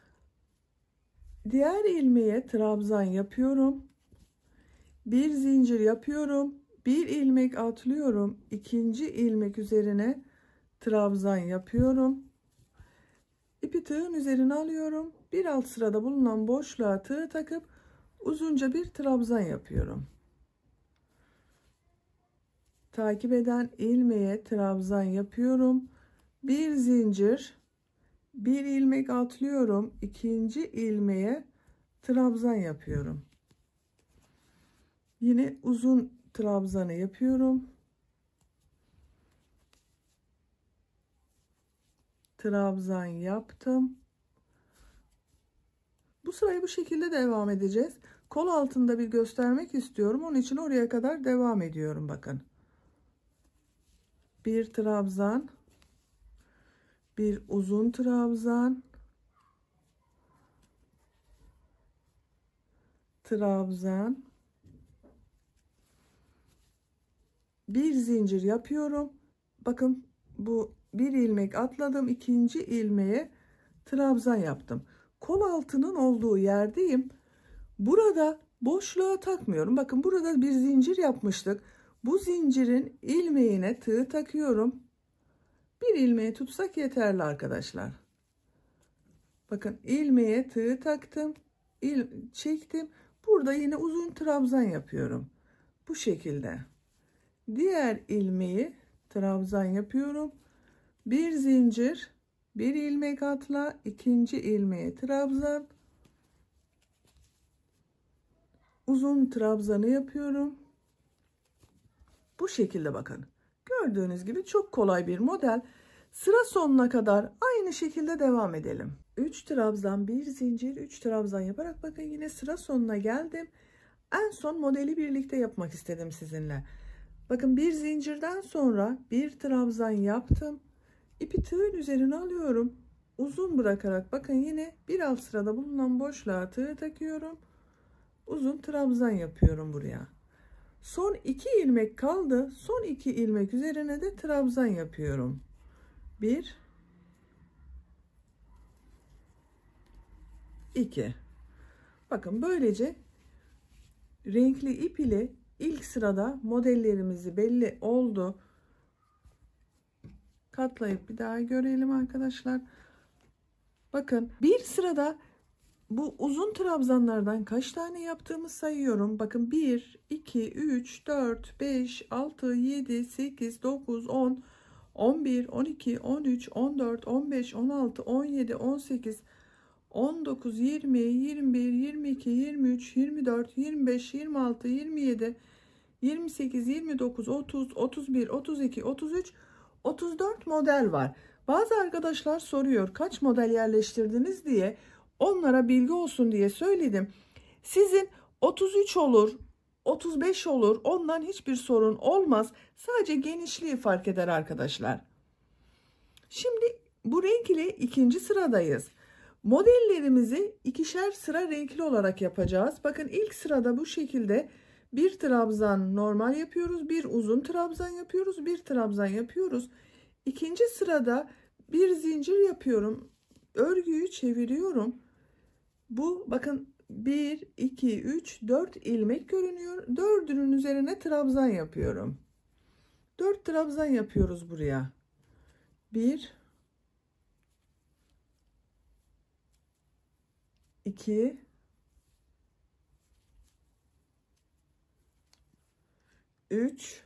Diğer ilmeğe trabzan yapıyorum. Bir zincir yapıyorum. Bir ilmek atlıyorum. İkinci ilmek üzerine trabzan yapıyorum. İpi tığın üzerine alıyorum. Bir alt sırada bulunan boşluğa tığ takıp uzunca bir trabzan yapıyorum. Takip eden ilmeğe trabzan yapıyorum. Bir zincir, bir ilmek atlıyorum. İkinci ilmeğe trabzan yapıyorum. Yine uzun trabzanı yapıyorum. Trabzan yaptım. Bu sırayı bu şekilde devam edeceğiz. Kol altında bir göstermek istiyorum. Onun için oraya kadar devam ediyorum. Bakın. Bir trabzan, bir uzun trabzan, trabzan, bir zincir yapıyorum. Bakın bu bir ilmek atladım, ikinci ilmeğe trabzan yaptım. Kol altının olduğu yerdeyim. Burada boşluğa takmıyorum. Bakın burada bir zincir yapmıştık. Bu zincirin ilmeğine tığ takıyorum. Bir ilmeği tutsak yeterli arkadaşlar. Bakın ilmeğe tığ taktım, il çektim. Burada yine uzun trabzan yapıyorum. Bu şekilde. Diğer ilmeği trabzan yapıyorum. Bir zincir, bir ilmek atla, ikinci ilmeğe trabzan. Uzun trabzanı yapıyorum. Bu şekilde bakın. Gördüğünüz gibi çok kolay bir model. Sıra sonuna kadar aynı şekilde devam edelim. üç trabzan, bir zincir, üç trabzan yaparak bakın yine sıra sonuna geldim. En son modeli birlikte yapmak istedim sizinle. Bakın bir zincirden sonra bir trabzan yaptım. İpi tığın üzerine alıyorum. Uzun bırakarak bakın yine bir alt sırada bulunan boşluğa tığ takıyorum. Uzun trabzan yapıyorum buraya. Son iki ilmek kaldı. Son iki ilmek üzerine de trabzan yapıyorum. Bir, iki. Bakın böylece renkli ip ile ilk sırada modellerimizi belli oldu. Katlayıp bir daha görelim arkadaşlar. Bakın bir sırada bu uzun trabzanlardan kaç tane yaptığımı sayıyorum. Bakın bir, iki, üç, dört, beş, altı, yedi, sekiz, dokuz, on, on bir, on iki, on üç, on dört, on beş, on altı, on yedi, on sekiz, on dokuz, yirmi, yirmi bir, yirmi iki, yirmi üç, yirmi dört, yirmi beş, yirmi altı, yirmi yedi, yirmi sekiz, yirmi dokuz, otuz, otuz bir, otuz iki, otuz üç, otuz dört model var. Bazı arkadaşlar soruyor kaç model yerleştirdiniz diye. Onlara bilgi olsun diye söyledim. Sizin otuz üç olur, otuz beş olur. Ondan hiçbir sorun olmaz. Sadece genişliği fark eder arkadaşlar. Şimdi bu renk ile ikinci sıradayız. Modellerimizi ikişer sıra renkli olarak yapacağız. Bakın ilk sırada bu şekilde bir trabzan normal yapıyoruz. Bir uzun trabzan yapıyoruz. Bir trabzan yapıyoruz. İkinci sırada bir zincir yapıyorum. Örgüyü çeviriyorum. Bu bakın bir, iki, üç, dört ilmek görünüyor. Dördünün üzerine trabzan yapıyorum. dört trabzan yapıyoruz buraya. bir, iki, üç,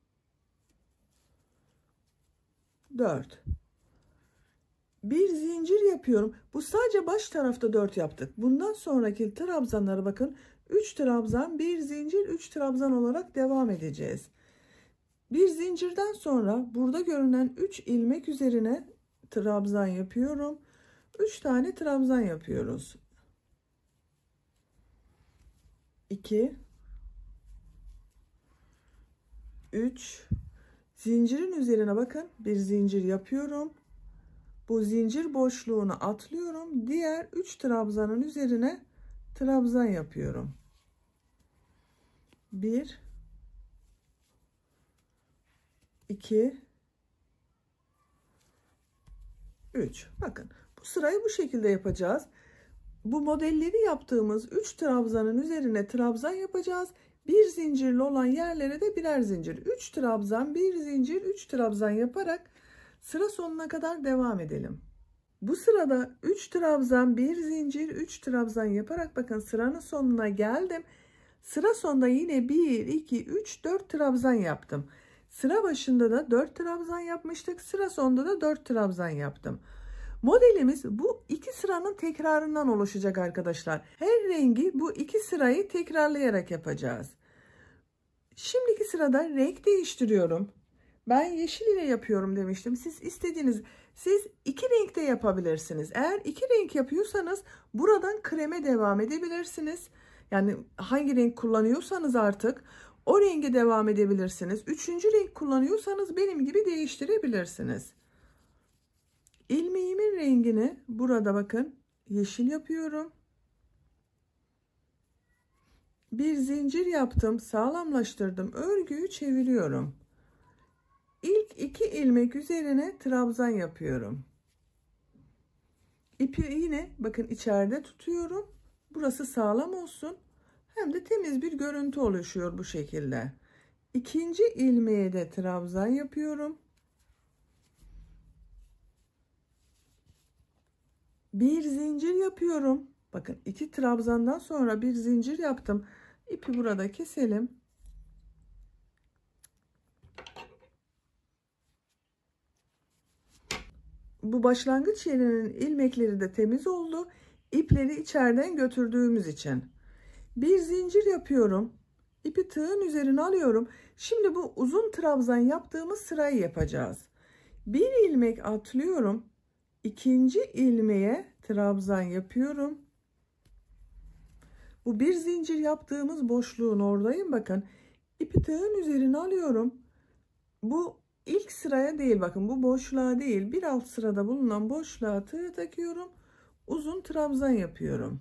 dört. Bir zincir yapıyorum. Bu sadece baş tarafta dört yaptık. Bundan sonraki trabzanlara bakın. üç trabzan, bir zincir, üç trabzan olarak devam edeceğiz. Bir zincirden sonra burada görünen üç ilmek üzerine trabzan yapıyorum. üç tane trabzan yapıyoruz. iki, üç, zincirin üzerine bakın bir zincir yapıyorum. Bu zincir boşluğunu atlıyorum. Diğer üç trabzanın üzerine trabzan yapıyorum. bir, iki, üç. Bakın bu sırayı bu şekilde yapacağız. Bu modelleri yaptığımız üç trabzanın üzerine trabzan yapacağız. Bir zincirli olan yerlere de birer zincir. üç trabzan, bir zincir, üç trabzan yaparak sıra sonuna kadar devam edelim. Bu sırada üç trabzan, bir zincir, üç trabzan yaparak bakın sıranın sonuna geldim. Sıra sonunda yine bir, iki, üç, dört trabzan yaptım. Sıra başında da dört trabzan yapmıştık. Sıra sonunda da dört trabzan yaptım. Modelimiz bu iki sıranın tekrarından oluşacak arkadaşlar. Her rengi bu iki sırayı tekrarlayarak yapacağız. Şimdiki sırada renk değiştiriyorum. Ben yeşil ile yapıyorum demiştim. Siz istediğiniz, siz iki renkte yapabilirsiniz. Eğer iki renk yapıyorsanız buradan kreme devam edebilirsiniz. Yani hangi renk kullanıyorsanız artık o renge devam edebilirsiniz. Üçüncü renk kullanıyorsanız benim gibi değiştirebilirsiniz. İlmeğimin rengini burada bakın yeşil yapıyorum. Bir zincir yaptım, sağlamlaştırdım. Örgüyü çeviriyorum. İlk iki ilmek üzerine trabzan yapıyorum. İpi yine bakın içeride tutuyorum. Burası sağlam olsun. Hem de temiz bir görüntü oluşuyor bu şekilde. İkinci ilmeğe de trabzan yapıyorum. Bir zincir yapıyorum. Bakın iki trabzandan sonra bir zincir yaptım. İpi burada keselim. Bu başlangıç yerinin ilmekleri de temiz oldu. İpleri içeriden götürdüğümüz için. Bir zincir yapıyorum. İpi tığın üzerine alıyorum. Şimdi bu uzun trabzan yaptığımız sırayı yapacağız. Bir ilmek atlıyorum. İkinci ilmeğe trabzan yapıyorum. Bu bir zincir yaptığımız boşluğun oradayım. Bakın ipi tığın üzerine alıyorum. Bu ilk sıraya değil, bakın bu boşluğa değil, bir alt sırada bulunan boşluğa tığ takıyorum. Uzun trabzan yapıyorum.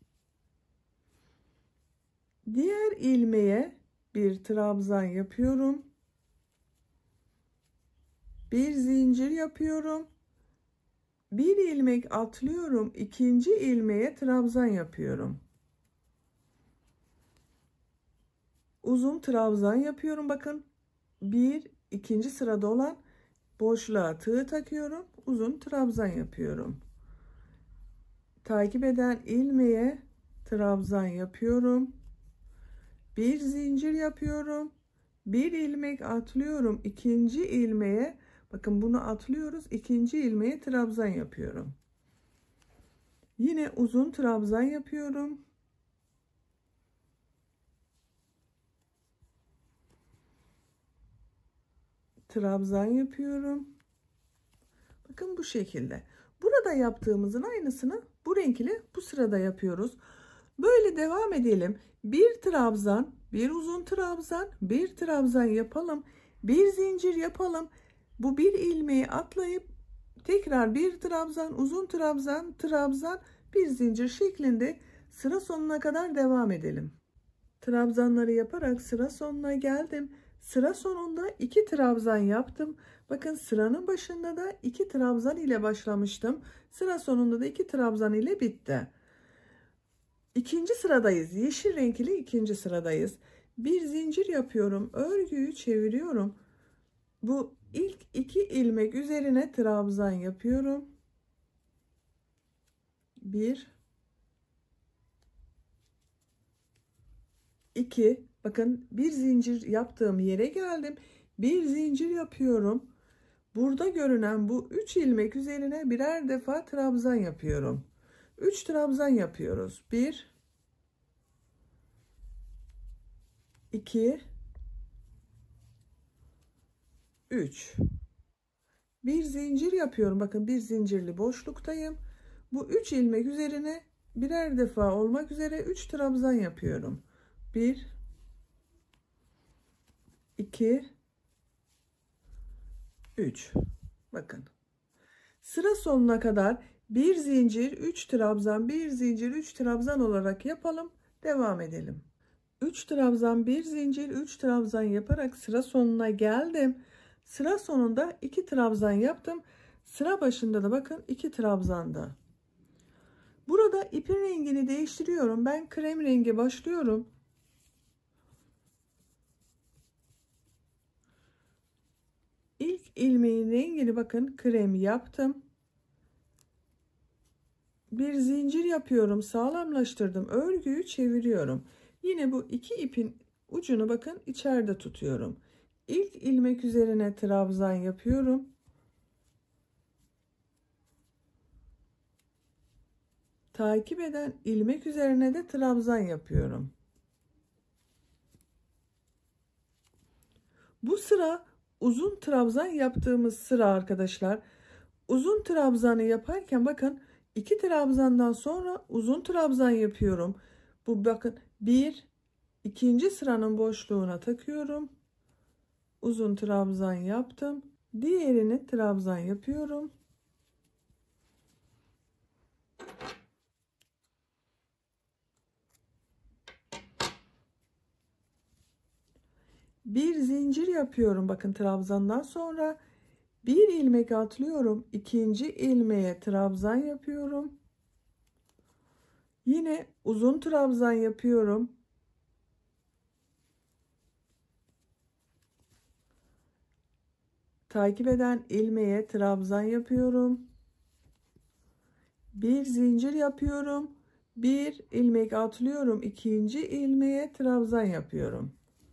Diğer ilmeğe bir trabzan yapıyorum. Bir zincir yapıyorum. Bir ilmek atlıyorum. İkinci ilmeğe trabzan yapıyorum. Uzun trabzan yapıyorum. Bakın bir ikinci sırada olan boşluğa tığ takıyorum. Uzun trabzan yapıyorum. Takip eden ilmeğe trabzan yapıyorum. Bir zincir yapıyorum. Bir ilmek atlıyorum. İkinci ilmeğe, bakın bunu atlıyoruz. İkinci ilmeğe trabzan yapıyorum. Yine uzun trabzan yapıyorum. Trabzan yapıyorum. Bakın bu şekilde. Burada yaptığımızın aynısını bu renk ile bu sırada yapıyoruz. Böyle devam edelim. Bir trabzan, bir uzun trabzan, bir trabzan yapalım. Bir zincir yapalım. Bu bir ilmeği atlayıp tekrar bir trabzan, uzun trabzan, trabzan, bir zincir şeklinde sıra sonuna kadar devam edelim. Trabzanları yaparak sıra sonuna geldim. Sıra sonunda iki trabzan yaptım. Bakın sıranın başında da iki trabzan ile başlamıştım. Sıra sonunda da iki trabzan ile bitti. İkinci sıradayız. Yeşil renk ile ikinci sıradayız. Bir zincir yapıyorum. Örgüyü çeviriyorum. Bu ilk iki ilmek üzerine trabzan yapıyorum. Bir, iki. Bakın bir zincir yaptığım yere geldim. Bir zincir yapıyorum. Burada görünen bu üç ilmek üzerine birer defa trabzan yapıyorum. üç trabzan yapıyoruz. bir, iki, üç. Bir zincir yapıyorum. Bakın bir zincirli boşluktayım. Bu üç ilmek üzerine birer defa olmak üzere üç trabzan yapıyorum. bir, iki, üç. Bakın. Sıra sonuna kadar bir zincir, üç trabzan, bir zincir, üç trabzan olarak yapalım. Devam edelim. üç trabzan, bir zincir, üç trabzan yaparak sıra sonuna geldim. Sıra sonunda iki trabzan yaptım. Sıra başında da bakın iki trabzanda. Burada ipin rengini değiştiriyorum. Ben krem rengi başlıyorum. İlk ilmeğin rengini bakın krem yaptım. Bir zincir yapıyorum, sağlamlaştırdım, örgüyü çeviriyorum. Yine bu iki ipin ucunu bakın içeride tutuyorum. İlk ilmek üzerine trabzan yapıyorum. Takip eden ilmek üzerine de trabzan yapıyorum. Bu sıra uzun trabzan yaptığımız sıra arkadaşlar. Uzun trabzanı yaparken bakın iki trabzandan sonra uzun trabzan yapıyorum. Bu bakın bir, ikinci sıranın boşluğuna takıyorum. Uzun trabzan yaptım. Diğerini trabzan yapıyorum. Bir zincir yapıyorum bakın trabzandan sonra. Bir ilmek atlıyorum. İkinci ilmeğe trabzan yapıyorum. Yine uzun trabzan yapıyorum. Takip eden ilmeğe trabzan yapıyorum. Bir zincir yapıyorum. Bir ilmek atlıyorum. İkinci ilmeğe trabzan yapıyorum.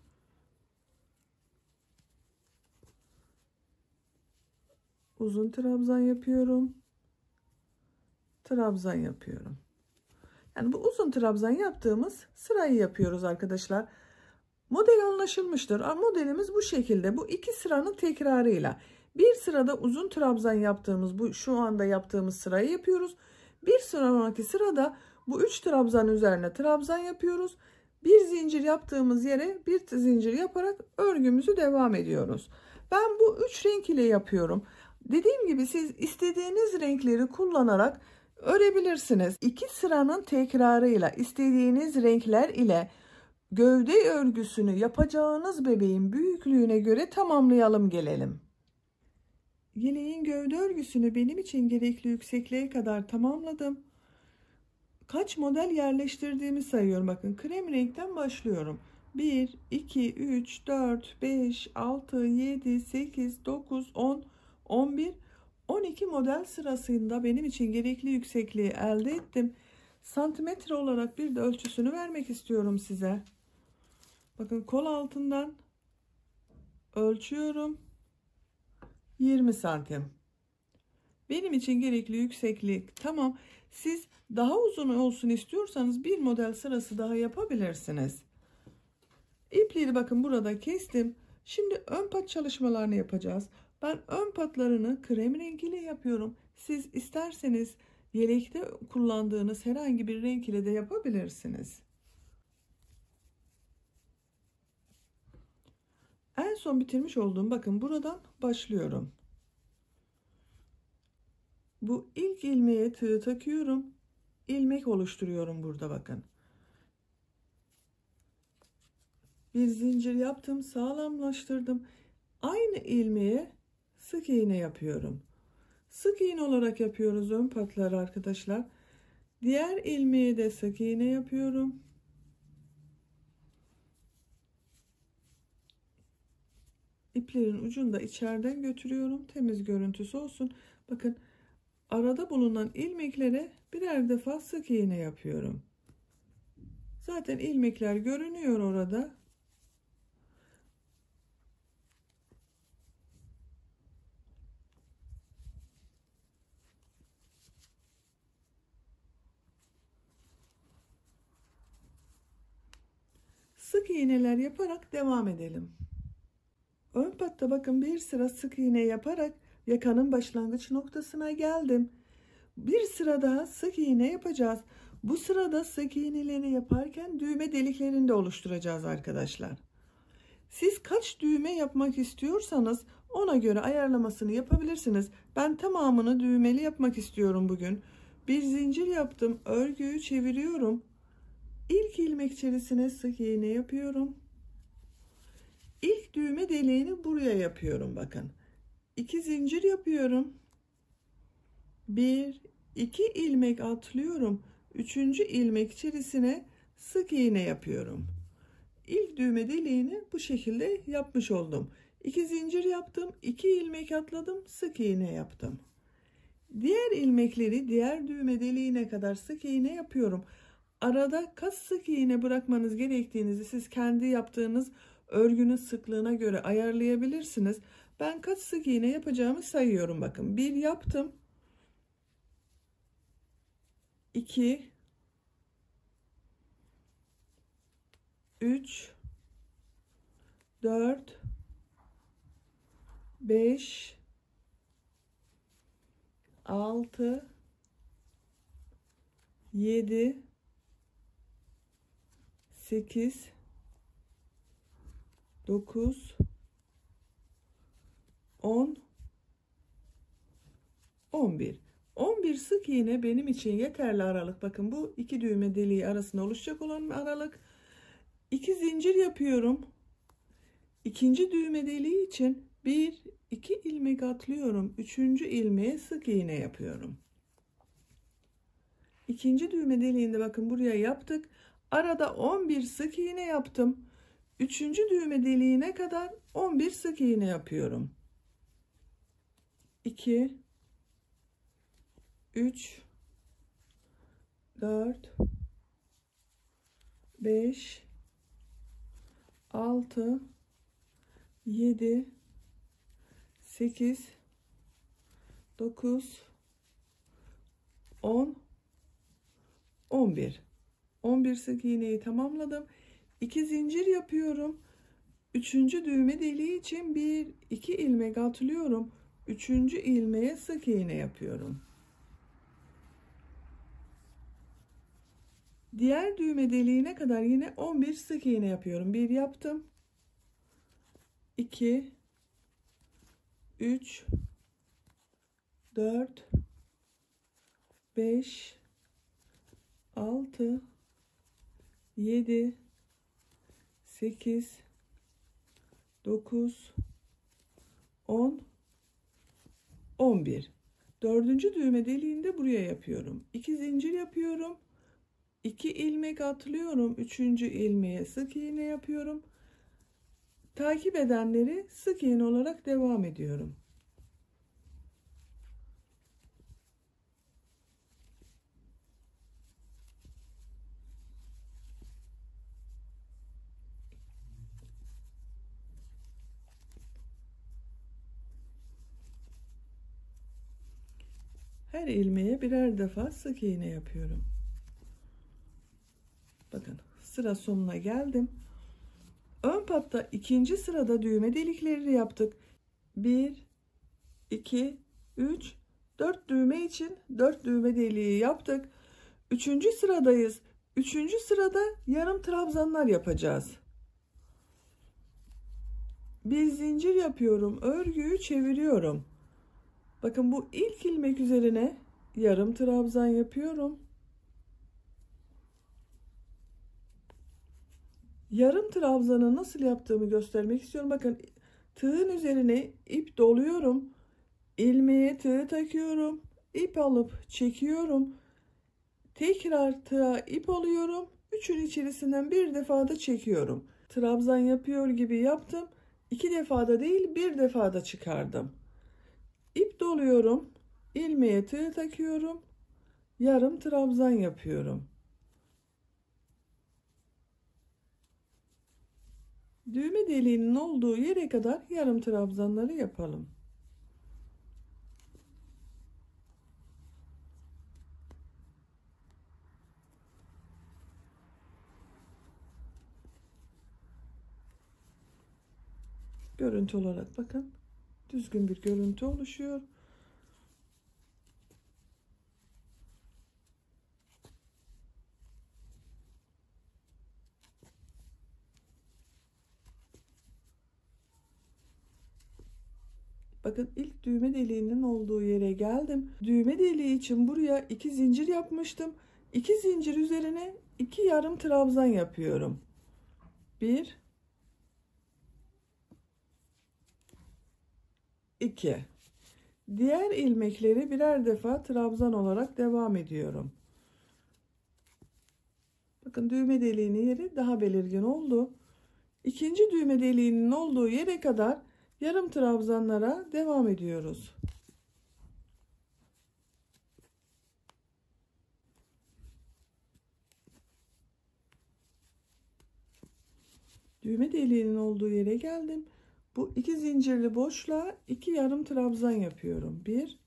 Uzun trabzan yapıyorum. Trabzan yapıyorum. Yani bu uzun trabzan yaptığımız sırayı yapıyoruz arkadaşlar. Model anlaşılmıştır. Modelimiz bu şekilde. Bu iki sıranın tekrarıyla. Bir sırada uzun trabzan yaptığımız bu şu anda yaptığımız sırayı yapıyoruz. Bir sonraki sırada bu üç trabzan üzerine trabzan yapıyoruz. Bir zincir yaptığımız yere bir zincir yaparak örgümüzü devam ediyoruz. Ben bu üç renk ile yapıyorum. Dediğim gibi siz istediğiniz renkleri kullanarak örebilirsiniz. İki sıranın tekrarıyla istediğiniz renkler ile gövde örgüsünü yapacağınız bebeğin büyüklüğüne göre tamamlayalım gelelim. Yeleğin gövde örgüsünü benim için gerekli yüksekliğe kadar tamamladım. Kaç model yerleştirdiğimi sayıyorum. Bakın krem renkten başlıyorum. bir, iki, üç, dört, beş, altı, yedi, sekiz, dokuz, on, on bir, on iki model sırasında benim için gerekli yüksekliği elde ettim. Santimetre olarak bir de ölçüsünü vermek istiyorum size. Bakın kol altından ölçüyorum. yirmi santim. Benim için gerekli yükseklik tamam. Siz daha uzun olsun istiyorsanız bir model sırası daha yapabilirsiniz. İpleri bakın burada kestim. Şimdi ön pat çalışmalarını yapacağız. Ben ön patlarını krem rengiyle yapıyorum. Siz isterseniz yelekte kullandığınız herhangi bir renk ile de yapabilirsiniz. En son bitirmiş olduğum bakın buradan başlıyorum. Bu ilk ilmeğe tığ takıyorum. İlmek oluşturuyorum burada bakın. Bir zincir yaptım, sağlamlaştırdım. Aynı ilmeğe sık iğne yapıyorum. Sık iğne olarak yapıyoruz ön patları arkadaşlar. Diğer ilmeğe de sık iğne yapıyorum. İplerin ucunu da içeriden götürüyorum. Temiz görüntüsü olsun. Bakın arada bulunan ilmeklere birer defa sık iğne yapıyorum. Zaten ilmekler görünüyor orada. Sık iğneler yaparak devam edelim. Ön patta bakın bir sıra sık iğne yaparak yakanın başlangıç noktasına geldim. Bir sıra daha sık iğne yapacağız. Bu sırada sık iğnelerini yaparken düğme deliklerini de oluşturacağız arkadaşlar. Siz kaç düğme yapmak istiyorsanız ona göre ayarlamasını yapabilirsiniz. Ben tamamını düğmeli yapmak istiyorum bugün. Bir zincir yaptım. Örgüyü çeviriyorum. İlk ilmek içerisine sık iğne yapıyorum. İlk düğme deliğini buraya yapıyorum bakın. iki zincir yapıyorum. bir iki ilmek atlıyorum. Üçüncü ilmek içerisine sık iğne yapıyorum. İlk düğme deliğini bu şekilde yapmış oldum. iki zincir yaptım, iki ilmek atladım, sık iğne yaptım. Diğer ilmekleri diğer düğme deliğine kadar sık iğne yapıyorum. Arada kaç sık iğne bırakmanız gerektiğinizi siz kendi yaptığınız örgünün sıklığına göre ayarlayabilirsiniz. Ben kaç sık iğne yapacağımı sayıyorum bakın. bir yaptım. iki üç dört beş altı yedi sekiz dokuz on on bir on bir sık iğne benim için yeterli aralık. Bakın bu iki düğme deliği arasında oluşacak olan aralık. iki zincir yapıyorum. İkinci düğme deliği için bir iki ilmek atlıyorum. Üçüncü ilmeğe sık iğne yapıyorum. İkinci düğme deliğinde bakın buraya yaptık. Arada on bir sık iğne yaptım. Üçüncü düğme deliğine kadar on bir sık iğne yapıyorum. iki üç dört beş altı yedi sekiz dokuz on on bir on bir sık iğneyi tamamladım. iki zincir yapıyorum. Üçüncü düğme deliği için bir iki ilmek atlıyorum. Üçüncü ilmeğe sık iğne yapıyorum. Diğer düğme deliğine kadar yine on bir sık iğne yapıyorum. bir yaptım. iki üç dört beş altı yedi sekiz dokuz on on bir dördüncü düğme deliğinde buraya yapıyorum. iki zincir yapıyorum. iki ilmek atlıyorum. Üçüncü ilmeğe sık iğne yapıyorum. Takip edenleri sık iğne olarak devam ediyorum. Her ilmeğe birer defa sık iğne yapıyorum. Bakın sıra sonuna geldim. Ön patta ikinci sırada düğme delikleri yaptık. bir iki üç dört düğme için dört düğme deliği yaptık. Üçüncü sıradayız. Üçüncü sırada yarım trabzanlar yapacağız. Bir zincir yapıyorum. Örgüyü çeviriyorum. Bakın bu ilk ilmek üzerine yarım trabzan yapıyorum. Yarım trabzanı nasıl yaptığımı göstermek istiyorum. Bakın tığın üzerine ip doluyorum. İlmeğe tığ takıyorum. İp alıp çekiyorum. Tekrar tığa ip alıyorum. Üçün içerisinden bir defada çekiyorum. Trabzan yapıyor gibi yaptım. İki defada değil bir defada çıkardım. İp doluyorum. İlmeğe tığ takıyorum. Yarım trabzan yapıyorum. Düğme deliğinin olduğu yere kadar yarım trabzanları yapalım. Görüntü olarak bakın. Düzgün bir görüntü oluşuyor. Bakın ilk düğme deliğinin olduğu yere geldim. Düğme deliği için buraya iki zincir yapmıştım. iki zincir üzerine iki yarım trabzan yapıyorum. bir iki. Diğer ilmekleri birer defa trabzan olarak devam ediyorum. Bakın düğme deliğinin yeri daha belirgin oldu. İkinci düğme deliğinin olduğu yere kadar yarım trabzanlara devam ediyoruz. Düğme deliğinin olduğu yere geldim. Bu iki zincirli boşluğa iki yarım trabzan yapıyorum. Bir,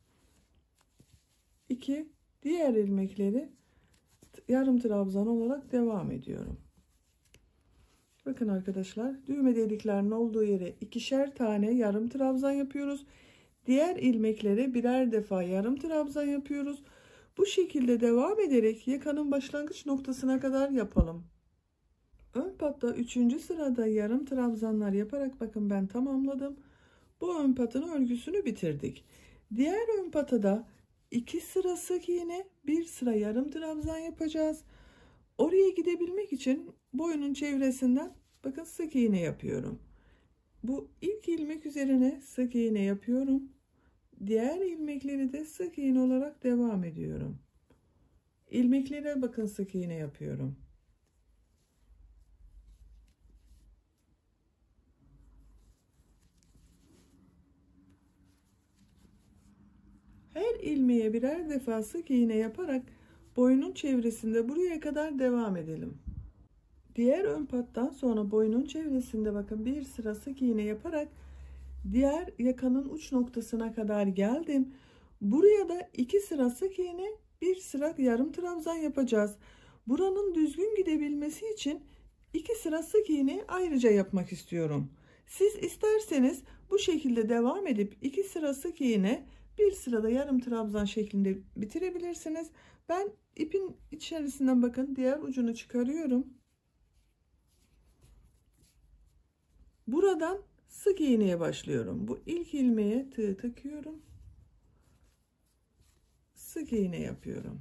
iki. Diğer ilmekleri yarım trabzan olarak devam ediyorum. Bakın arkadaşlar, düğme deliklerinin olduğu yere ikişer tane yarım trabzan yapıyoruz. Diğer ilmeklere birer defa yarım trabzan yapıyoruz. Bu şekilde devam ederek yakanın başlangıç noktasına kadar yapalım. Ön patta üçüncü sırada yarım trabzanlar yaparak bakın ben tamamladım. Bu ön patın örgüsünü bitirdik. Diğer ön patada iki sıra sık iğne, bir sıra yarım trabzan yapacağız. Oraya gidebilmek için boyunun çevresinden bakın sık iğne yapıyorum. Bu ilk ilmek üzerine sık iğne yapıyorum. Diğer ilmekleri de sık iğne olarak devam ediyorum. İlmeklere bakın sık iğne yapıyorum. Her ilmeğe birer defa sık iğne yaparak boyunun çevresinde buraya kadar devam edelim. Diğer ön pattan sonra boyunun çevresinde bakın bir sıra sık iğne yaparak diğer yakanın uç noktasına kadar geldim. Buraya da iki sıra sık iğne, bir sıra yarım trabzan yapacağız. Buranın düzgün gidebilmesi için iki sıra sık iğne ayrıca yapmak istiyorum. Siz isterseniz bu şekilde devam edip iki sıra sık iğne, bir sırada yarım trabzan şeklinde bitirebilirsiniz. Ben ipin içerisinden bakın diğer ucunu çıkarıyorum. Buradan sık iğneye başlıyorum. Bu ilk ilmeğe tığ takıyorum. Sık iğne yapıyorum.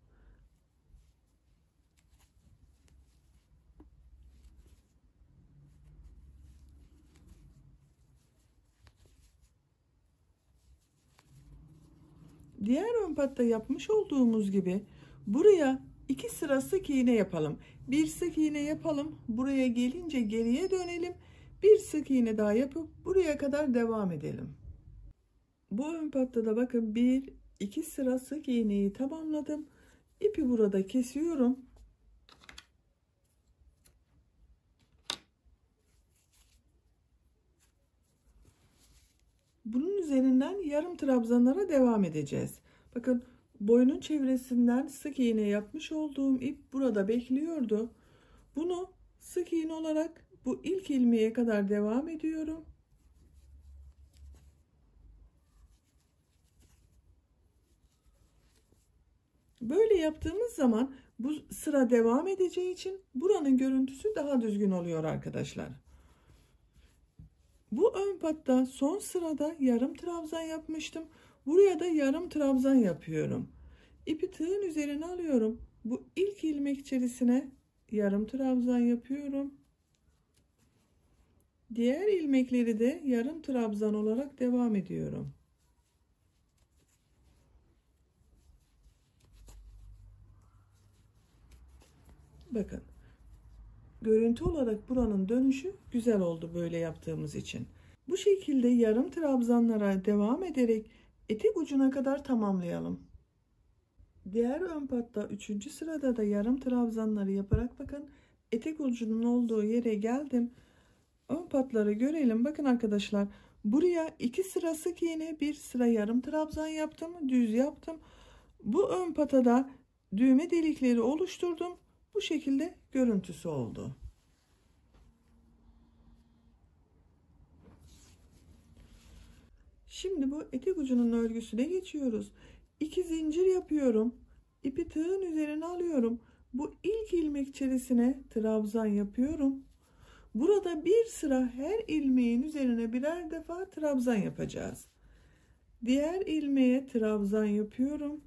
Diğer ön patta yapmış olduğumuz gibi buraya iki sıra sık iğne yapalım. Bir sık iğne yapalım. Buraya gelince geriye dönelim. Bir sık iğne daha yapıp buraya kadar devam edelim. Bu ön patta da bakın bir iki sıra sık iğneyi tamamladım. İpi burada kesiyorum. Bunun üzerinden yarım trabzanlara devam edeceğiz. Bakın boynun çevresinden sık iğne yapmış olduğum ip burada bekliyordu. Bunu sık iğne olarak bu ilk ilmeğe kadar devam ediyorum. Böyle yaptığımız zaman bu sıra devam edeceği için buranın görüntüsü daha düzgün oluyor arkadaşlar. Bu ön patta son sırada yarım trabzan yapmıştım. Buraya da yarım trabzan yapıyorum. İpi tığın üzerine alıyorum. Bu ilk ilmek içerisine yarım trabzan yapıyorum. Diğer ilmekleri de yarım trabzan olarak devam ediyorum. Bakın. Görüntü olarak buranın dönüşü güzel oldu böyle yaptığımız için. Bu şekilde yarım trabzanlara devam ederek etek ucuna kadar tamamlayalım. Diğer ön patta üçüncü sırada da yarım trabzanları yaparak bakın etek ucunun olduğu yere geldim. Ön patları görelim. Bakın arkadaşlar buraya iki sıra sık iğne, bir sıra yarım trabzan yaptım, düz yaptım. Bu ön patada düğme delikleri oluşturdum. Bu şekilde görüntüsü oldu. Şimdi bu etek ucunun örgüsüne geçiyoruz. İki zincir yapıyorum. İpi tığın üzerine alıyorum. Bu ilk ilmek içerisine trabzan yapıyorum. Burada bir sıra her ilmeğin üzerine birer defa trabzan yapacağız. Diğer ilmeğe trabzan yapıyorum.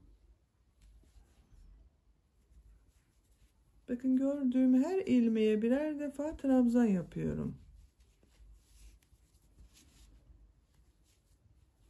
Bakın gördüğüm her ilmeğe birer defa trabzan yapıyorum.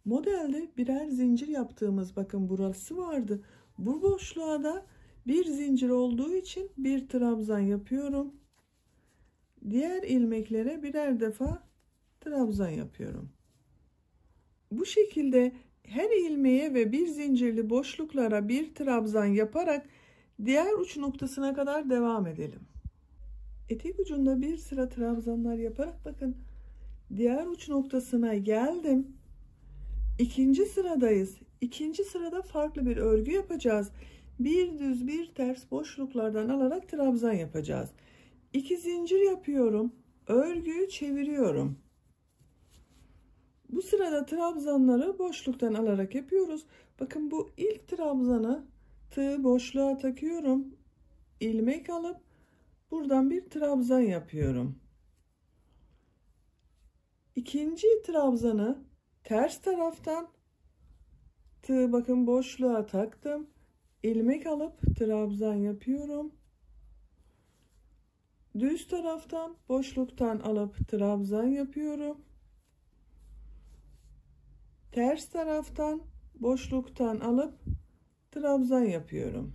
Modelde birer zincir yaptığımız, bakın burası vardı. Bu boşluğa da bir zincir olduğu için bir trabzan yapıyorum. Diğer ilmeklere birer defa trabzan yapıyorum. Bu şekilde her ilmeğe ve bir zincirli boşluklara bir trabzan yaparak diğer uç noktasına kadar devam edelim. Etek ucunda bir sıra trabzanlar yaparak bakın diğer uç noktasına geldim. İkinci sıradayız. İkinci sırada farklı bir örgü yapacağız. Bir düz bir ters boşluklardan alarak trabzan yapacağız. İki zincir yapıyorum. Örgüyü çeviriyorum. Bu sırada trabzanları boşluktan alarak yapıyoruz. Bakın bu ilk trabzanı tığ boşluğa takıyorum. İlmek alıp buradan bir trabzan yapıyorum. İkinci trabzanı ters taraftan tığ bakın boşluğa taktım. İlmek alıp trabzan yapıyorum. Düz taraftan boşluktan alıp trabzan yapıyorum. Ters taraftan boşluktan alıp trabzan yapıyorum.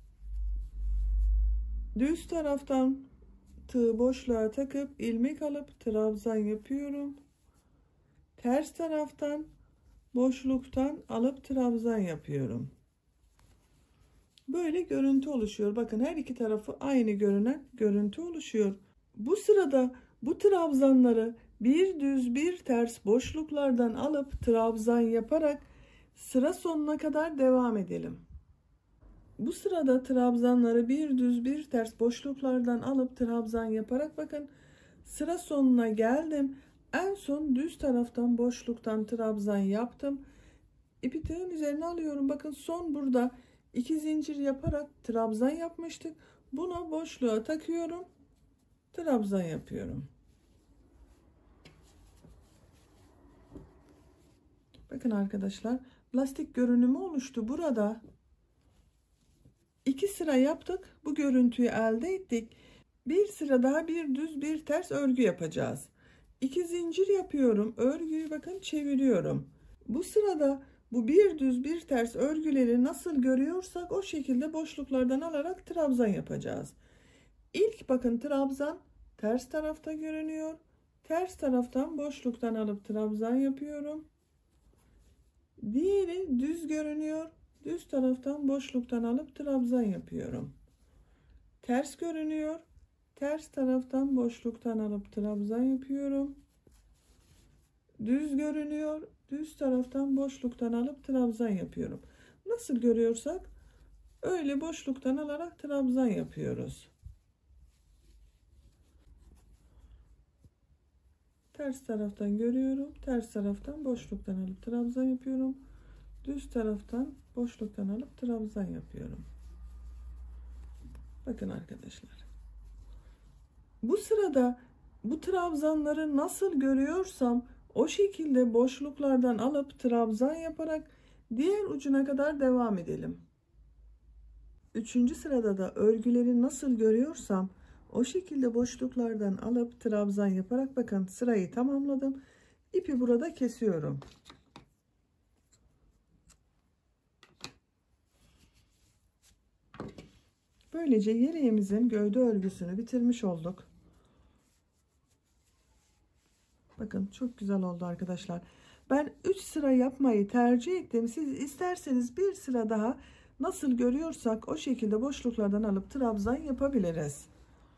Düz taraftan tığ boşluğa takıp ilmek alıp trabzan yapıyorum. Ters taraftan boşluktan alıp trabzan yapıyorum. Böyle görüntü oluşuyor. Bakın her iki tarafı aynı görünen görüntü oluşuyor. Bu sırada bu trabzanları bir düz bir ters boşluklardan alıp trabzan yaparak sıra sonuna kadar devam edelim. Bu sırada trabzanları bir düz bir ters boşluklardan alıp trabzan yaparak bakın sıra sonuna geldim. En son düz taraftan boşluktan trabzan yaptım. İpi tığın üzerine alıyorum. Bakın son burada iki zincir yaparak trabzan yapmıştık. Buna boşluğa takıyorum. Trabzan yapıyorum. Bakın arkadaşlar lastik görünümü oluştu. Burada iki sıra yaptık. Bu görüntüyü elde ettik. Bir sıra daha bir düz bir ters örgü yapacağız. İki zincir yapıyorum. Örgüyü bakın çeviriyorum. Bu sırada bu bir düz bir ters örgüleri nasıl görüyorsak o şekilde boşluklardan alarak trabzan yapacağız. İlk bakın trabzan ters tarafta görünüyor. Ters taraftan boşluktan alıp trabzan yapıyorum. Diğeri düz görünüyor. Düz taraftan boşluktan alıp trabzan yapıyorum. Ters görünüyor. Ters taraftan boşluktan alıp trabzan yapıyorum. Düz görünüyor. Düz taraftan boşluktan alıp trabzan yapıyorum. Nasıl görüyorsak öyle boşluktan alarak trabzan yapıyoruz. Ters taraftan görüyorum. Ters taraftan boşluktan alıp trabzan yapıyorum. Düz taraftan boşluktan alıp trabzan yapıyorum. Bakın arkadaşlar. Bu sırada bu trabzanları nasıl görüyorsam o şekilde boşluklardan alıp trabzan yaparak diğer ucuna kadar devam edelim. Üçüncü sırada da örgüleri nasıl görüyorsam o şekilde boşluklardan alıp trabzan yaparak bakın sırayı tamamladım. İpi burada kesiyorum. Böylece yeleğimizin gövde örgüsünü bitirmiş olduk. Bakın çok güzel oldu arkadaşlar. Ben üç sıra yapmayı tercih ettim. Siz isterseniz bir sıra daha nasıl görüyorsak o şekilde boşluklardan alıp trabzan yapabiliriz.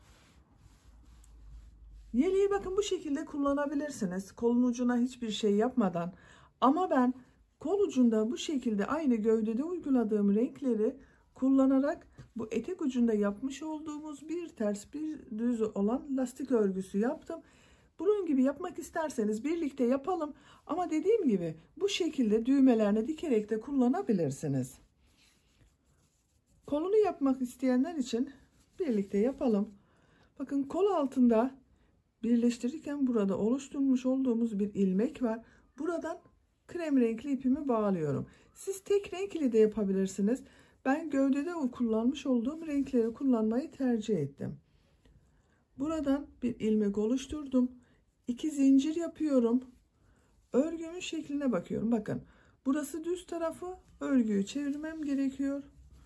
Yeleği bakın bu şekilde kullanabilirsiniz. Kolun ucuna hiçbir şey yapmadan. Ama ben kol ucunda bu şekilde aynı gövdede uyguladığım renkleri kullanarak bu etek ucunda yapmış olduğumuz bir ters bir düz olan lastik örgüsü yaptım. Bunun gibi yapmak isterseniz birlikte yapalım. Ama dediğim gibi bu şekilde düğmelerini dikerek de kullanabilirsiniz. Kolunu yapmak isteyenler için birlikte yapalım. Bakın kol altında birleştirirken burada oluşturmuş olduğumuz bir ilmek var. Buradan krem renkli ipimi bağlıyorum. Siz tek renkli de yapabilirsiniz. Ben gövdede kullanmış olduğum renkleri kullanmayı tercih ettim. Buradan bir ilmek oluşturdum. İki zincir yapıyorum. Örgümün şekline bakıyorum. Bakın burası düz tarafı, örgüyü çevirmem gerekiyor.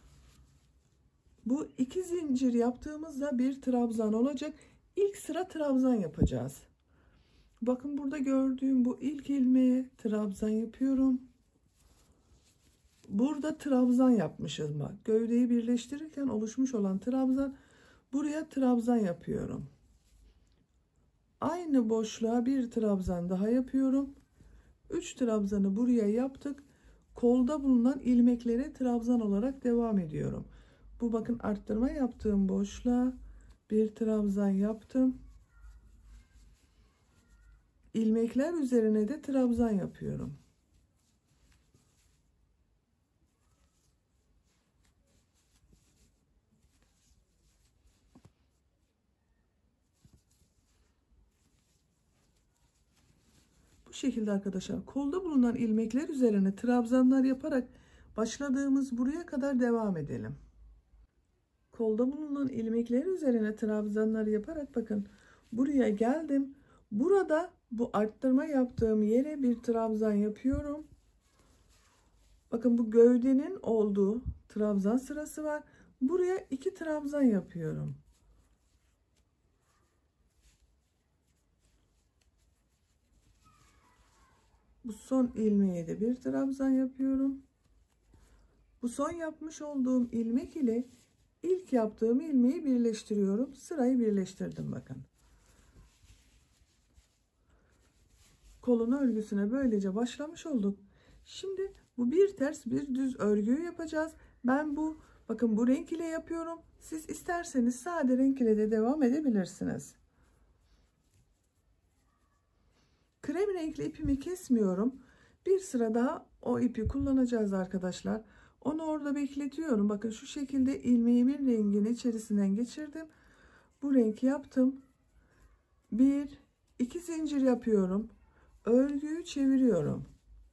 Bu iki zincir yaptığımızda bir trabzan olacak. İlk sıra trabzan yapacağız. Bakın burada gördüğüm bu ilk ilmeğe trabzan yapıyorum. Burada trabzan yapmışız bak. Gövdeyi birleştirirken oluşmuş olan trabzan, buraya trabzan yapıyorum. Aynı boşluğa bir trabzan daha yapıyorum. üç trabzanı buraya yaptık. Kolda bulunan ilmeklere trabzan olarak devam ediyorum. Bu bakın arttırma yaptığım boşluğa bir trabzan yaptım. İlmekler üzerine de trabzan yapıyorum. Bu şekilde arkadaşlar kolda bulunan ilmekler üzerine trabzanlar yaparak başladığımız buraya kadar devam edelim. Kolda bulunan ilmekler üzerine trabzanlar yaparak bakın buraya geldim. Burada bu arttırma yaptığım yere bir trabzan yapıyorum. Bakın bu gövdenin olduğu trabzan sırası var. Buraya iki trabzan yapıyorum. Bu son ilmeğe de bir trabzan yapıyorum. Bu son yapmış olduğum ilmek ile ilk yaptığım ilmeği birleştiriyorum. Sırayı birleştirdim bakın. Kolun örgüsüne böylece başlamış olduk. Şimdi bu bir ters bir düz örgüyü yapacağız. Ben bu bakın bu renk ile yapıyorum. Siz isterseniz sade renk ile de devam edebilirsiniz. Krem renkli ipimi kesmiyorum. Bir sıra daha o ipi kullanacağız arkadaşlar. Onu orada bekletiyorum. Bakın şu şekilde ilmeğimin rengini içerisinden geçirdim. Bu renk yaptım. Bir, iki zincir yapıyorum. Örgüyü çeviriyorum.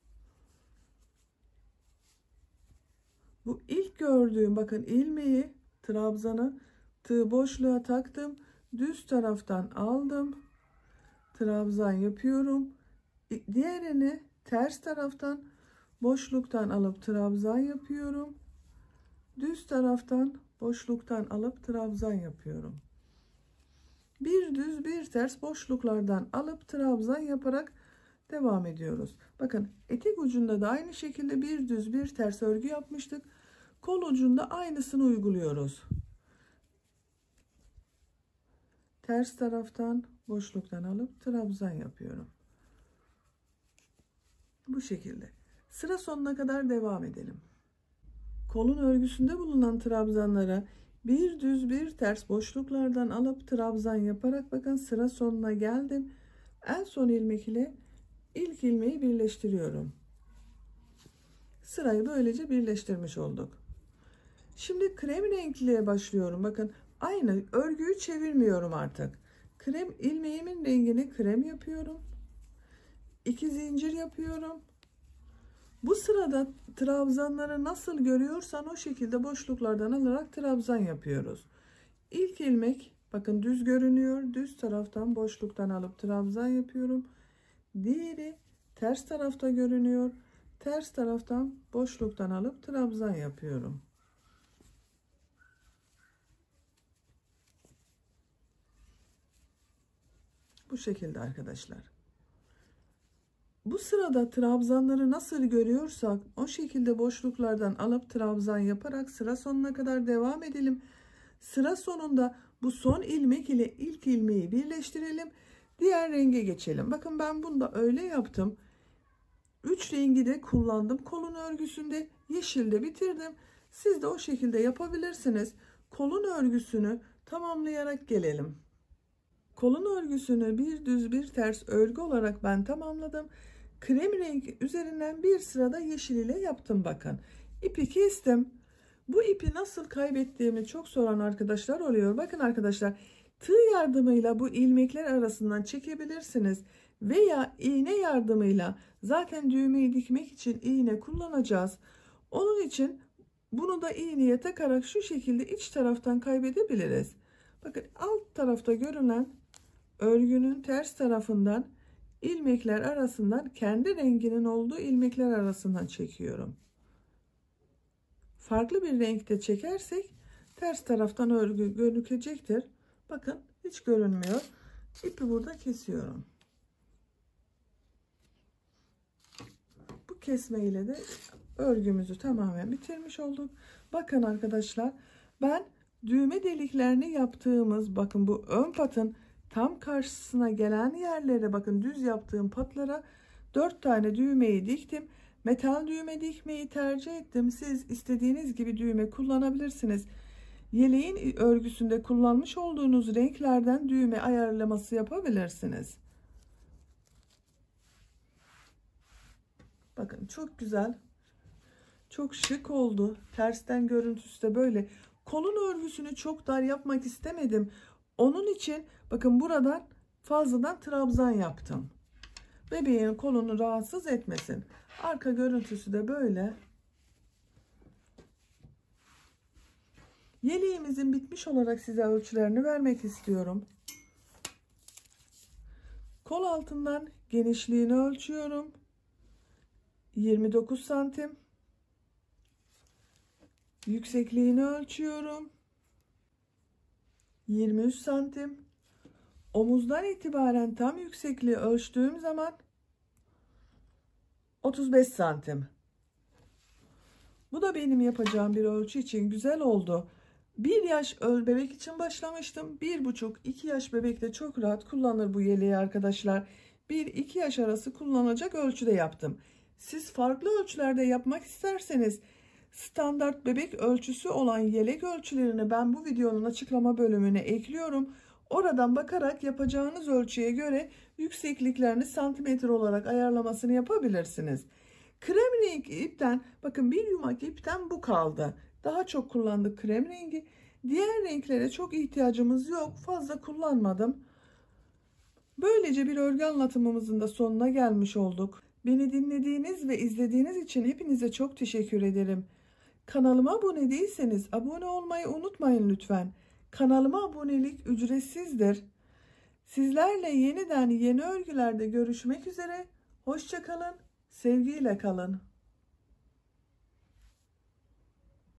Bu ilk gördüğüm bakın ilmeği trabzanı tığ boşluğa taktım. Düz taraftan aldım. Trabzan yapıyorum. Diğerini ters taraftan boşluktan alıp trabzan yapıyorum. Düz taraftan boşluktan alıp trabzan yapıyorum. Bir düz bir ters boşluklardan alıp trabzan yaparak devam ediyoruz. Bakın etek ucunda da aynı şekilde bir düz bir ters örgü yapmıştık. Kol ucunda aynısını uyguluyoruz. Ters taraftan boşluktan alıp trabzan yapıyorum. Bu şekilde. Sıra sonuna kadar devam edelim. Kolun örgüsünde bulunan trabzanlara bir düz bir ters boşluklardan alıp trabzan yaparak bakın sıra sonuna geldim. En son ilmek ile ilk ilmeği birleştiriyorum. Sırayı böylece birleştirmiş olduk. Şimdi krem renkliye başlıyorum. Bakın aynı örgüyü çevirmiyorum artık. Krem ilmeğimin rengini krem yapıyorum. İki zincir yapıyorum. Bu sırada trabzanları nasıl görüyorsan o şekilde boşluklardan alarak trabzan yapıyoruz. İlk ilmek bakın düz görünüyor. Düz taraftan boşluktan alıp trabzan yapıyorum. Diğeri ters tarafta görünüyor. Ters taraftan boşluktan alıp trabzan yapıyorum. Bu şekilde arkadaşlar. Bu sırada trabzanları nasıl görüyorsak o şekilde boşluklardan alıp trabzan yaparak sıra sonuna kadar devam edelim. Sıra sonunda bu son ilmek ile ilk ilmeği birleştirelim. Diğer renge geçelim. Bakın ben bunu da öyle yaptım. Üç rengi de kullandım. Kolun örgüsünde yeşilde bitirdim. Siz de o şekilde yapabilirsiniz. Kolun örgüsünü tamamlayarak gelelim. Kolun örgüsünü bir düz bir ters örgü olarak ben tamamladım. Krem rengi üzerinden bir sırada yeşil ile yaptım bakın. İpi kestim. Bu ipi nasıl kaybettiğimi çok soran arkadaşlar oluyor. Bakın arkadaşlar tığ yardımıyla bu ilmekler arasından çekebilirsiniz. Veya iğne yardımıyla zaten düğmeyi dikmek için iğne kullanacağız. Onun için bunu da iğneye takarak şu şekilde iç taraftan kaybedebiliriz. Bakın alt tarafta görünen örgünün ters tarafından ilmekler arasından, kendi renginin olduğu ilmekler arasından çekiyorum. Farklı bir renkte çekersek ters taraftan örgü gözükecektir. Bakın hiç görünmüyor. İpi burada kesiyorum. Bu kesme ile de örgümüzü tamamen bitirmiş olduk. Bakın arkadaşlar, ben düğme deliklerini yaptığımız, bakın bu ön patın tam karşısına gelen yerlere, bakın düz yaptığım patlara dört tane düğmeyi diktim. Metal düğme dikmeyi tercih ettim. Siz istediğiniz gibi düğme kullanabilirsiniz. Yeleğin örgüsünde kullanmış olduğunuz renklerden düğme ayarlaması yapabilirsiniz. Bakın çok güzel. Çok şık oldu. Tersten görüntüsü de böyle. Kolun örgüsünü çok dar yapmak istemedim. Onun için bakın buradan fazladan trabzan yaptım. Bebeğin kolunu rahatsız etmesin. Arka görüntüsü de böyle. Yeleğimizin bitmiş olarak size ölçülerini vermek istiyorum. Kol altından genişliğini ölçüyorum. yirmi dokuz santim. Yüksekliğini ölçüyorum. yirmi üç santim. Omuzdan itibaren tam yüksekliği ölçtüğüm zaman otuz beş santim. Bu da benim yapacağım bir ölçü için güzel oldu. bir yaş bebek için başlamıştım. bir buçuk iki yaş bebek de çok rahat kullanır bu yeleği arkadaşlar. bir iki yaş arası kullanacak ölçüde yaptım. Siz farklı ölçülerde yapmak isterseniz standart bebek ölçüsü olan yelek ölçülerini ben bu videonun açıklama bölümüne ekliyorum. Oradan bakarak yapacağınız ölçüye göre yüksekliklerini santimetre olarak ayarlamasını yapabilirsiniz. Krem rengi ipten, bakın bir yumak ipten bu kaldı. Daha çok kullandık krem rengi. Diğer renklere çok ihtiyacımız yok. Fazla kullanmadım. Böylece bir örgü anlatımımızın da sonuna gelmiş olduk. Beni dinlediğiniz ve izlediğiniz için hepinize çok teşekkür ederim. Kanalıma abone değilseniz abone olmayı unutmayın lütfen. Kanalıma abonelik ücretsizdir. Sizlerle yeniden yeni örgülerde görüşmek üzere. Hoşça kalın, sevgiyle kalın.